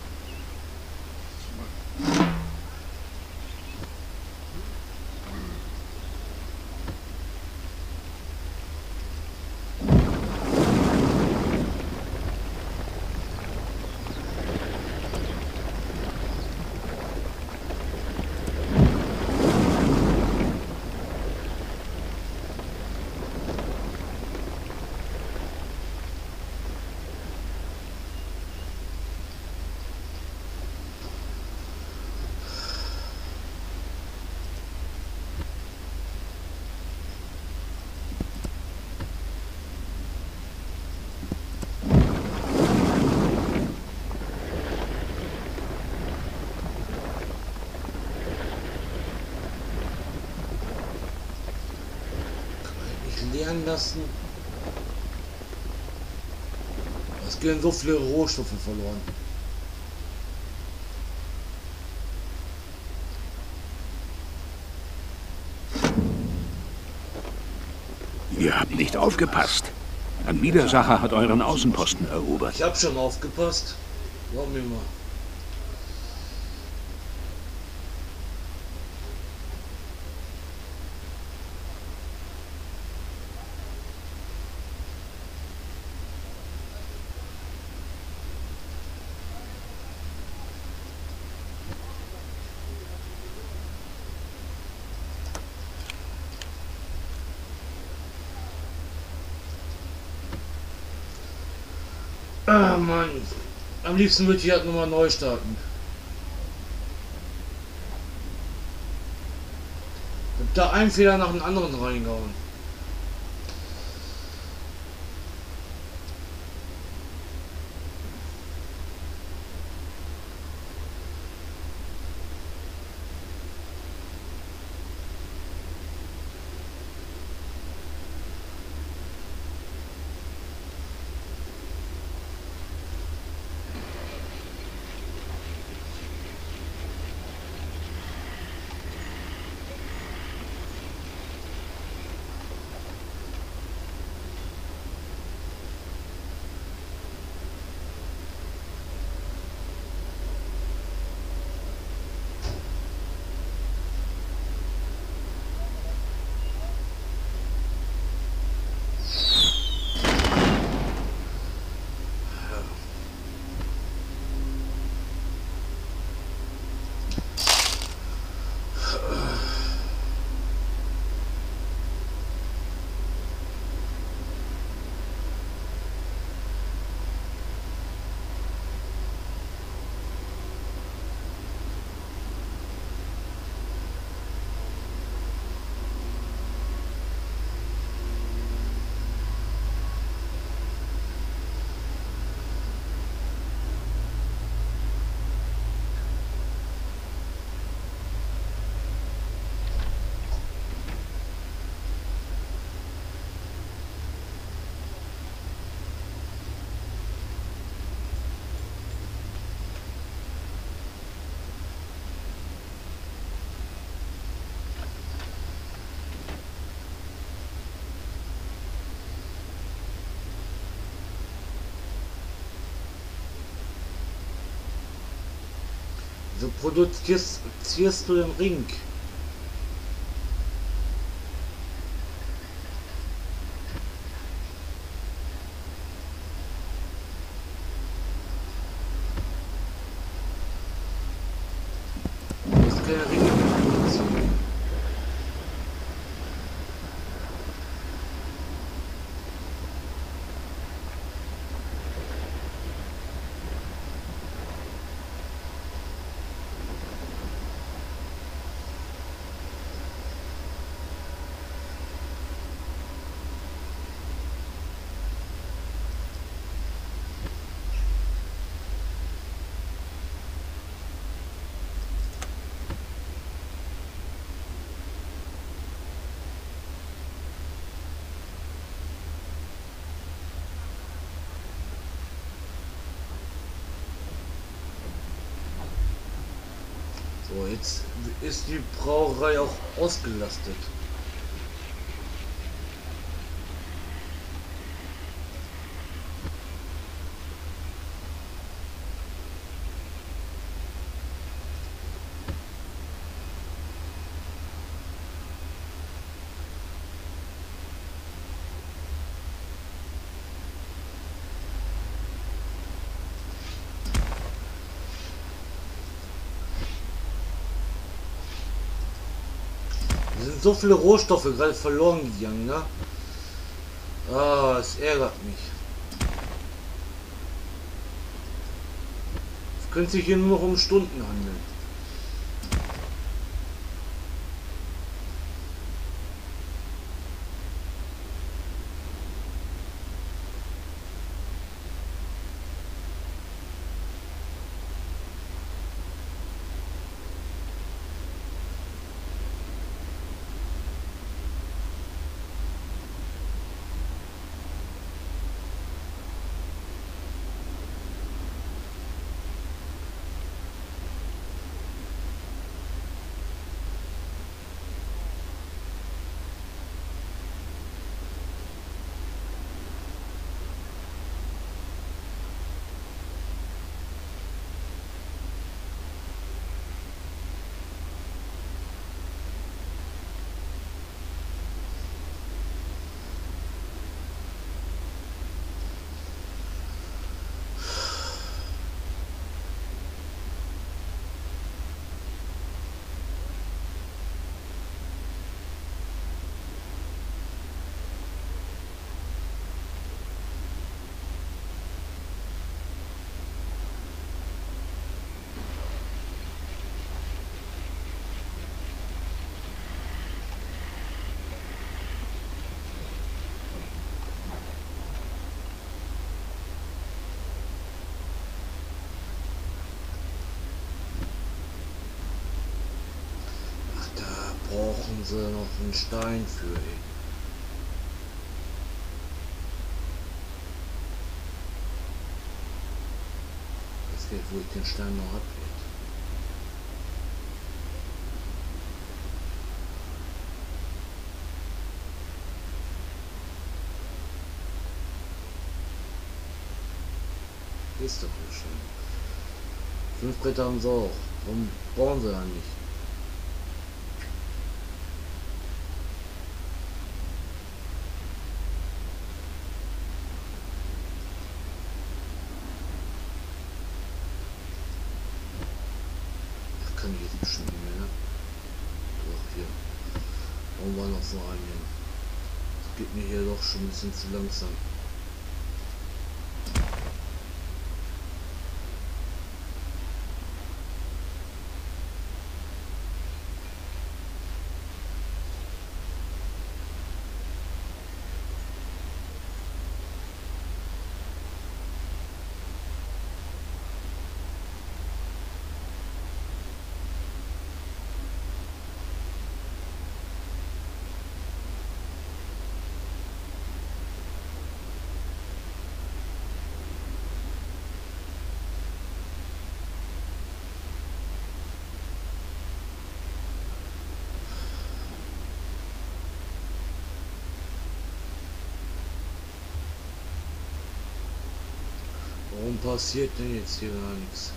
Lernen lassen. Es gehen so viele Rohstoffe verloren. Ihr habt nicht aufgepasst. Ein Widersacher hat euren Außenposten erobert. Ich hab schon aufgepasst. Glaub mir mal. Ah, Mann. Am liebsten würde ich halt nochmal neu starten. Ich hab da einen Fehler nach dem anderen reingehauen. So produzierst, produzierst du den Ring. Du hast keine Ringe mehr produzieren. So, jetzt ist die Brauerei auch ausgelastet. Es sind so viele Rohstoffe gerade verloren gegangen, ne? Ah, es ärgert mich. Es könnte sich hier nur noch um Stunden handeln. brauchen sie noch einen Stein für, ey. Das geht, wo ich den Stein noch hab jetzt. Ist doch nicht schön. Fünf Bretter haben sie auch. Warum bauen sie dann nicht? Das kann ich jetzt bestimmt nicht mehr, ne? Doch, hier. Bauen wir noch so einen. Das geht mir hier doch schon ein bisschen zu langsam. Warum passiert denn jetzt hier gar nichts?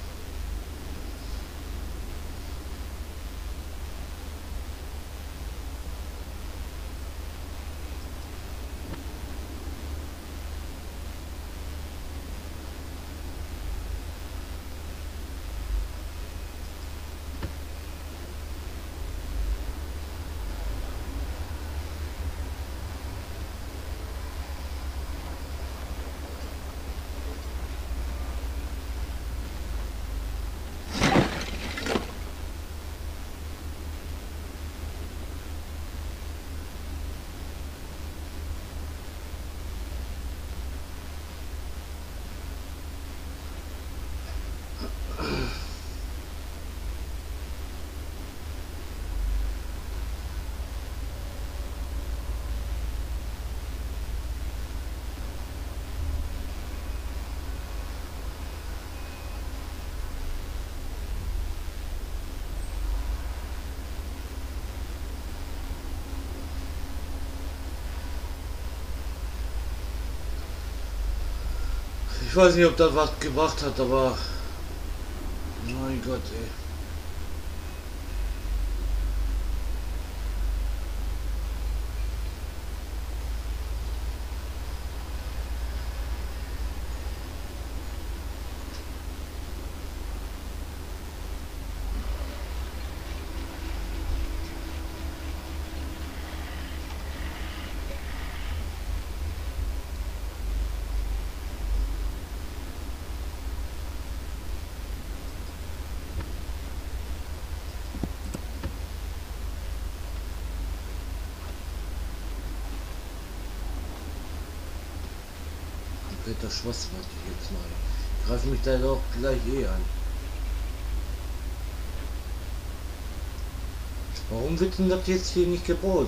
Ich weiß nicht, ob das was gebracht hat, aber mein Gott, ey. Das Schloss, was ich jetzt mal. Ich greife mich da doch gleich eh an. Warum wird denn das jetzt hier nicht gebaut?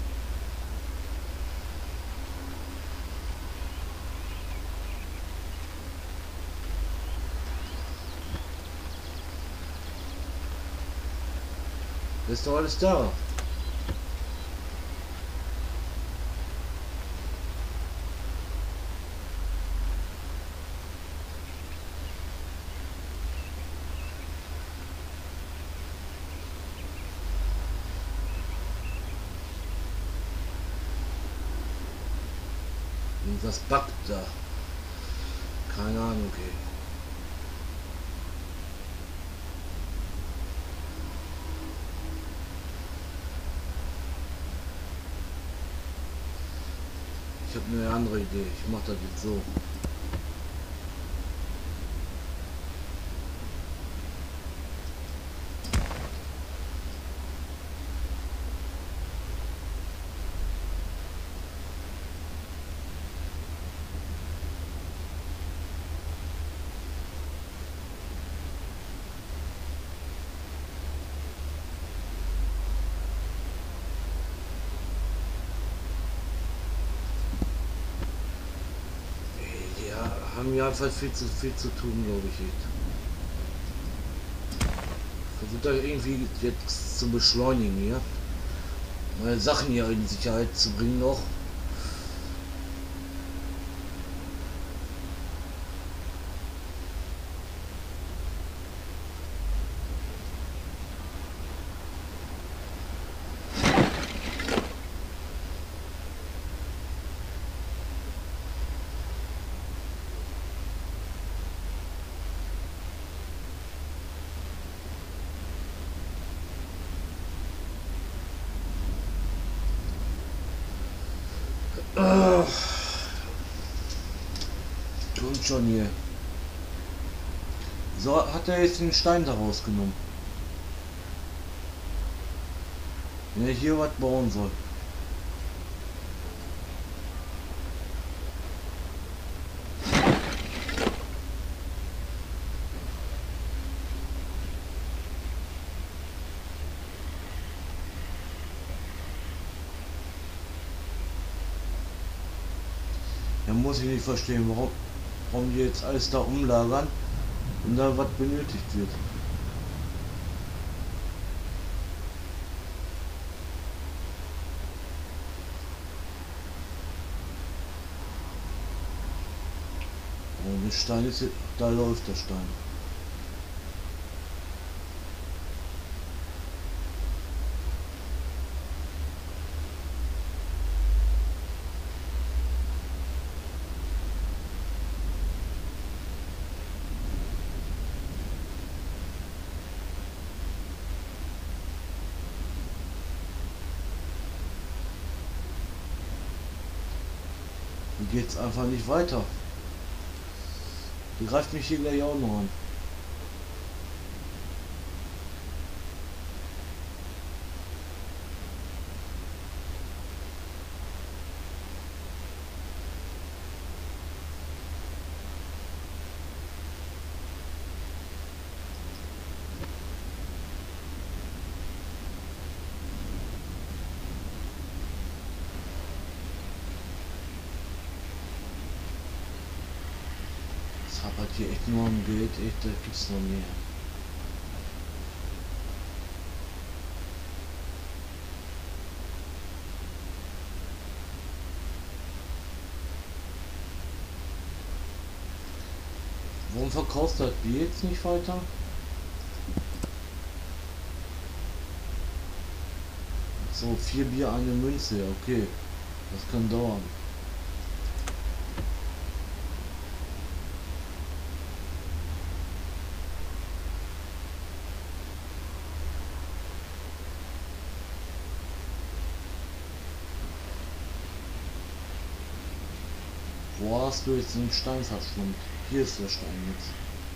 Ist doch alles da. Was backt da? Keine Ahnung, okay. Ich habe eine andere Idee. Ich mache das jetzt so. haben ja einfach viel zu viel zu tun, glaube ich. Versucht da irgendwie jetzt zu beschleunigen hier. Meine Sachen hier in Sicherheit zu bringen noch. Ah. Kommt schon hier. So, hat er jetzt den Stein da rausgenommen. Wenn er hier was bauen soll. Dann muss ich nicht verstehen, warum, warum die jetzt alles da umlagern und da was benötigt wird. Und der Stein ist, da läuft der Stein. Hier geht's einfach nicht weiter. Die greift mich hier gleich auch noch an. Aber hier echt nur am Geld, echt, da gibt's noch mehr. Warum verkaufst du das Bier jetzt nicht weiter? So, vier Bier, eine Münze, okay. Das kann dauern. Wo hast du jetzt den Stein verschwunden? Hier ist der Stein jetzt.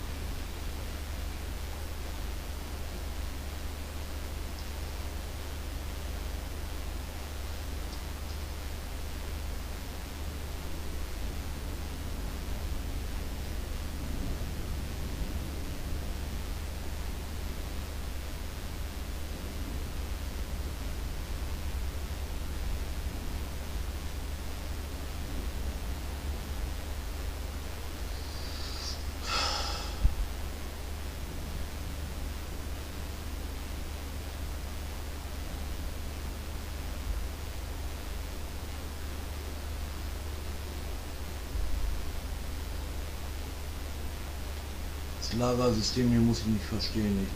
Das Lagersystem hier muss ich nicht verstehen, nicht.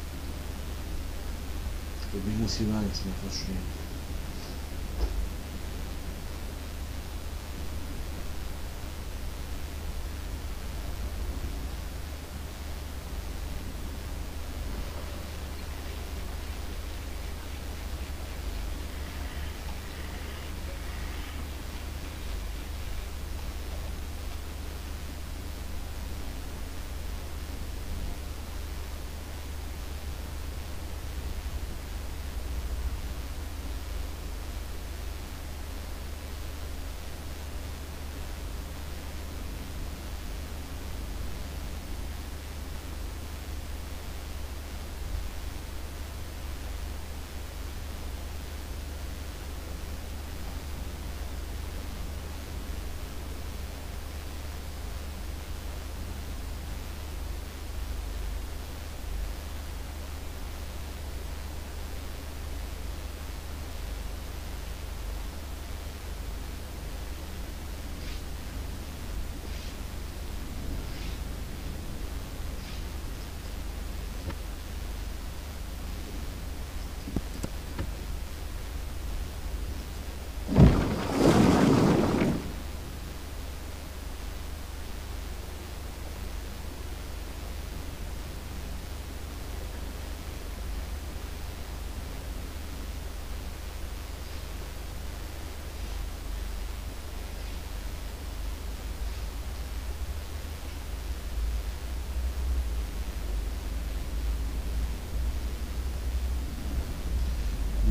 Ich glaube, ich muss hier gar nichts mehr verstehen.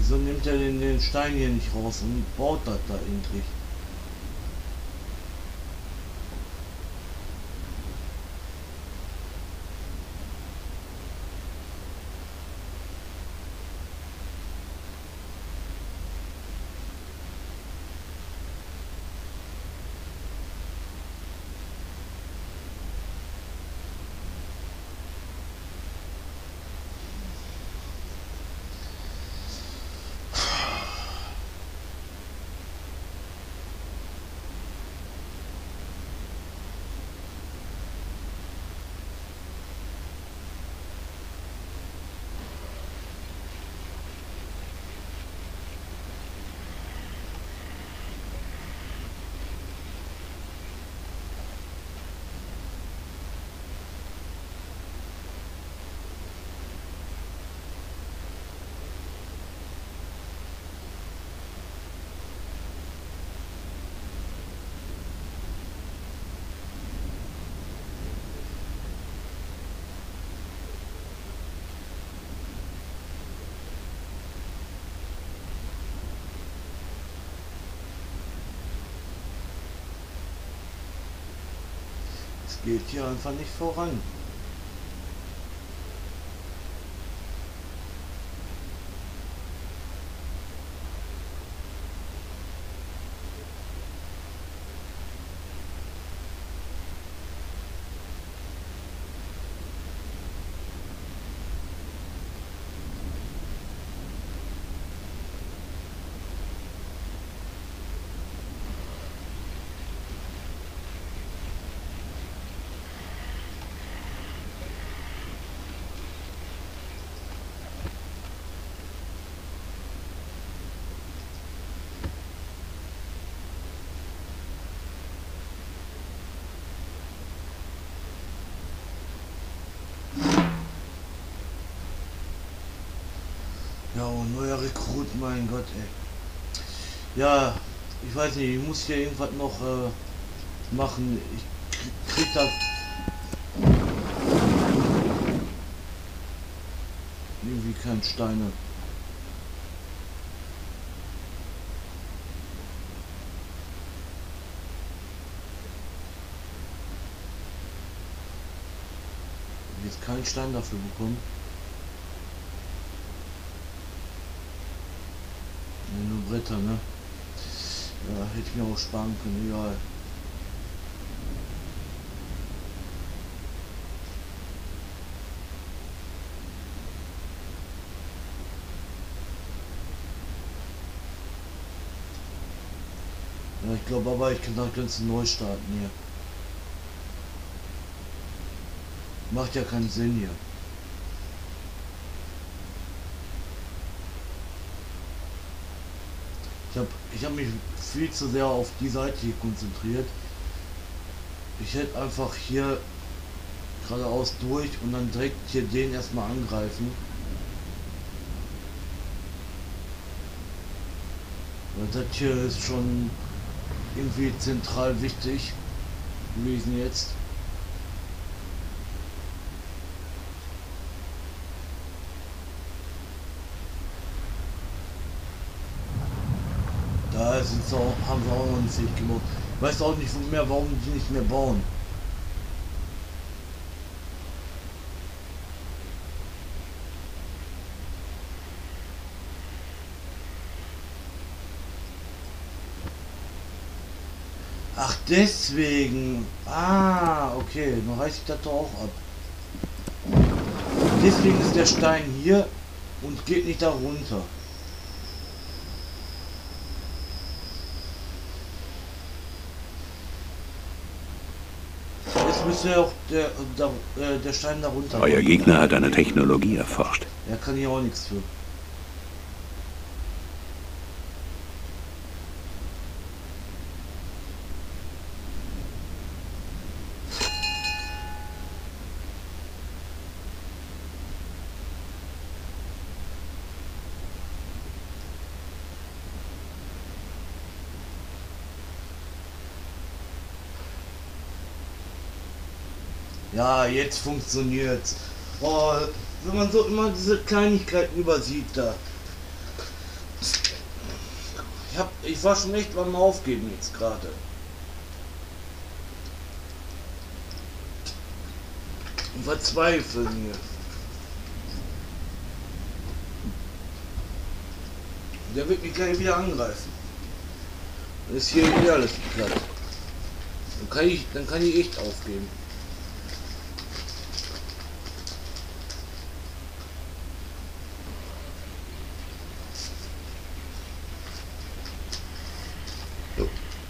Wieso nimmt er den, den Stein hier nicht raus und baut das da endlich? Geht hier einfach nicht voran. Ja, und neuer Rekrut, mein Gott, ey. Ja, ich weiß nicht, ich muss hier irgendwas noch äh, machen. Ich krieg, krieg da irgendwie keinen Steine. Jetzt keinen Stein dafür bekommen. Nur Bretter, ne? Ja, hätte ich mir auch sparen können, egal. Ja, ich glaube aber, ich kann das Ganze neu starten hier. Macht ja keinen Sinn hier. Ich habe ich hab mich viel zu sehr auf die Seite hier konzentriert. Ich hätte einfach hier geradeaus durch und dann direkt hier den erstmal angreifen. Weil das hier ist schon irgendwie zentral wichtig gewesen jetzt. Da sind sie auch, haben sie auch noch nicht sich gebaut. Ich weiß auch nicht mehr, warum die nicht mehr bauen. Ach, deswegen. Ah, okay, dann reiße ich das doch auch ab. Deswegen ist der Stein hier und geht nicht da runter. Jetzt müsste ja auch der, der, der Stein da runter. Euer Gegner hat eine Technologie erforscht. Er kann hier auch nichts für. Ja, jetzt funktioniert's. Oh, wenn man so immer diese Kleinigkeiten übersieht da. Ich hab, ich war schon echt beim Aufgeben jetzt gerade. Und verzweifeln hier. Der wird mich gleich wieder angreifen. Dann ist hier wieder alles platt. Dann kann ich, dann kann ich echt aufgeben. So.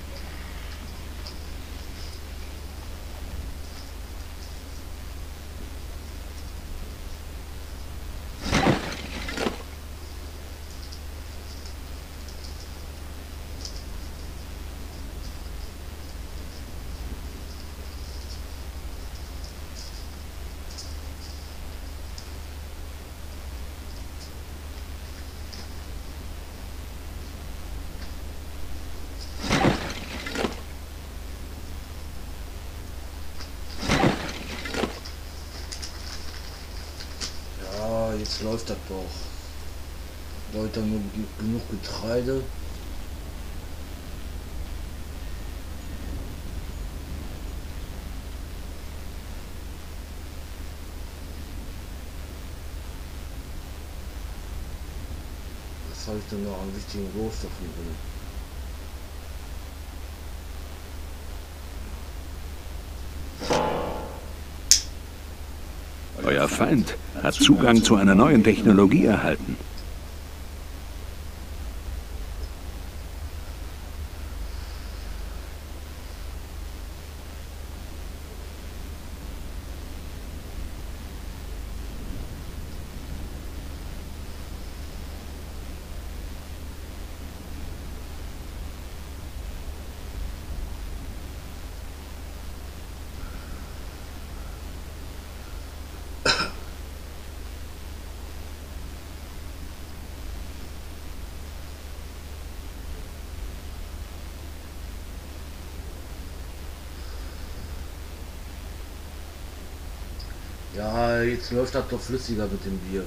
Jetzt läuft das doch. Leute, nur genug Getreide. Was habe ich denn noch an wichtigen Rohstoffen drin? Euer Feind hat Zugang zu einer neuen Technologie erhalten. Ja, jetzt läuft das doch flüssiger mit dem Bier.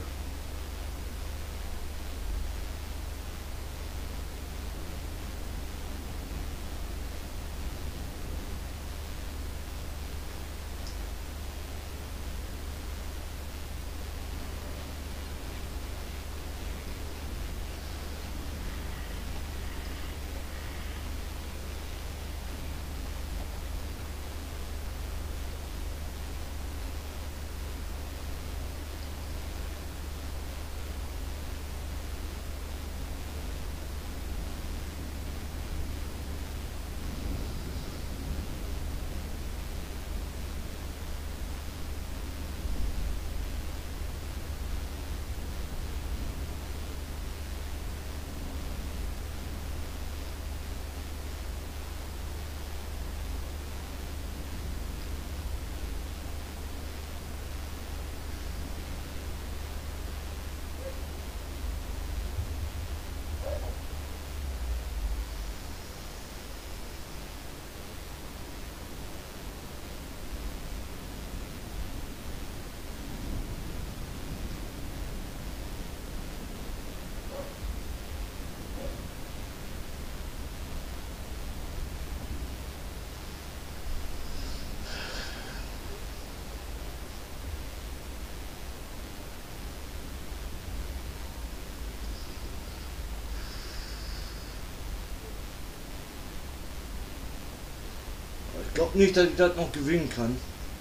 Ich glaube nicht, dass ich das noch gewinnen kann.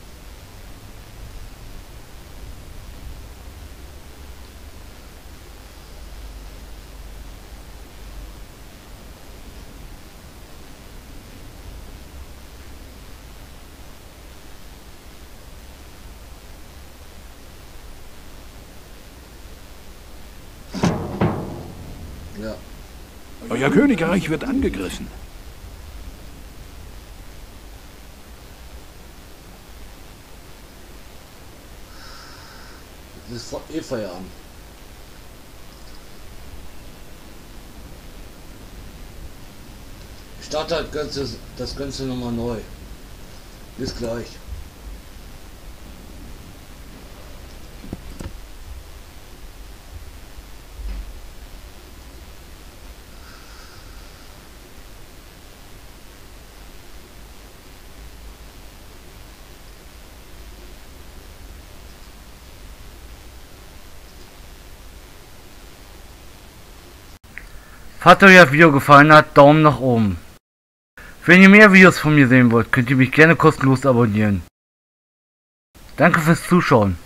Ja. Euer Königreich wird angegriffen. Das ist eh Feierabend. Ich starte das Ganze, das Ganze nochmal neu. Bis gleich. Falls euch das Video gefallen hat, Daumen nach oben. Wenn ihr mehr Videos von mir sehen wollt, könnt ihr mich gerne kostenlos abonnieren. Danke fürs Zuschauen.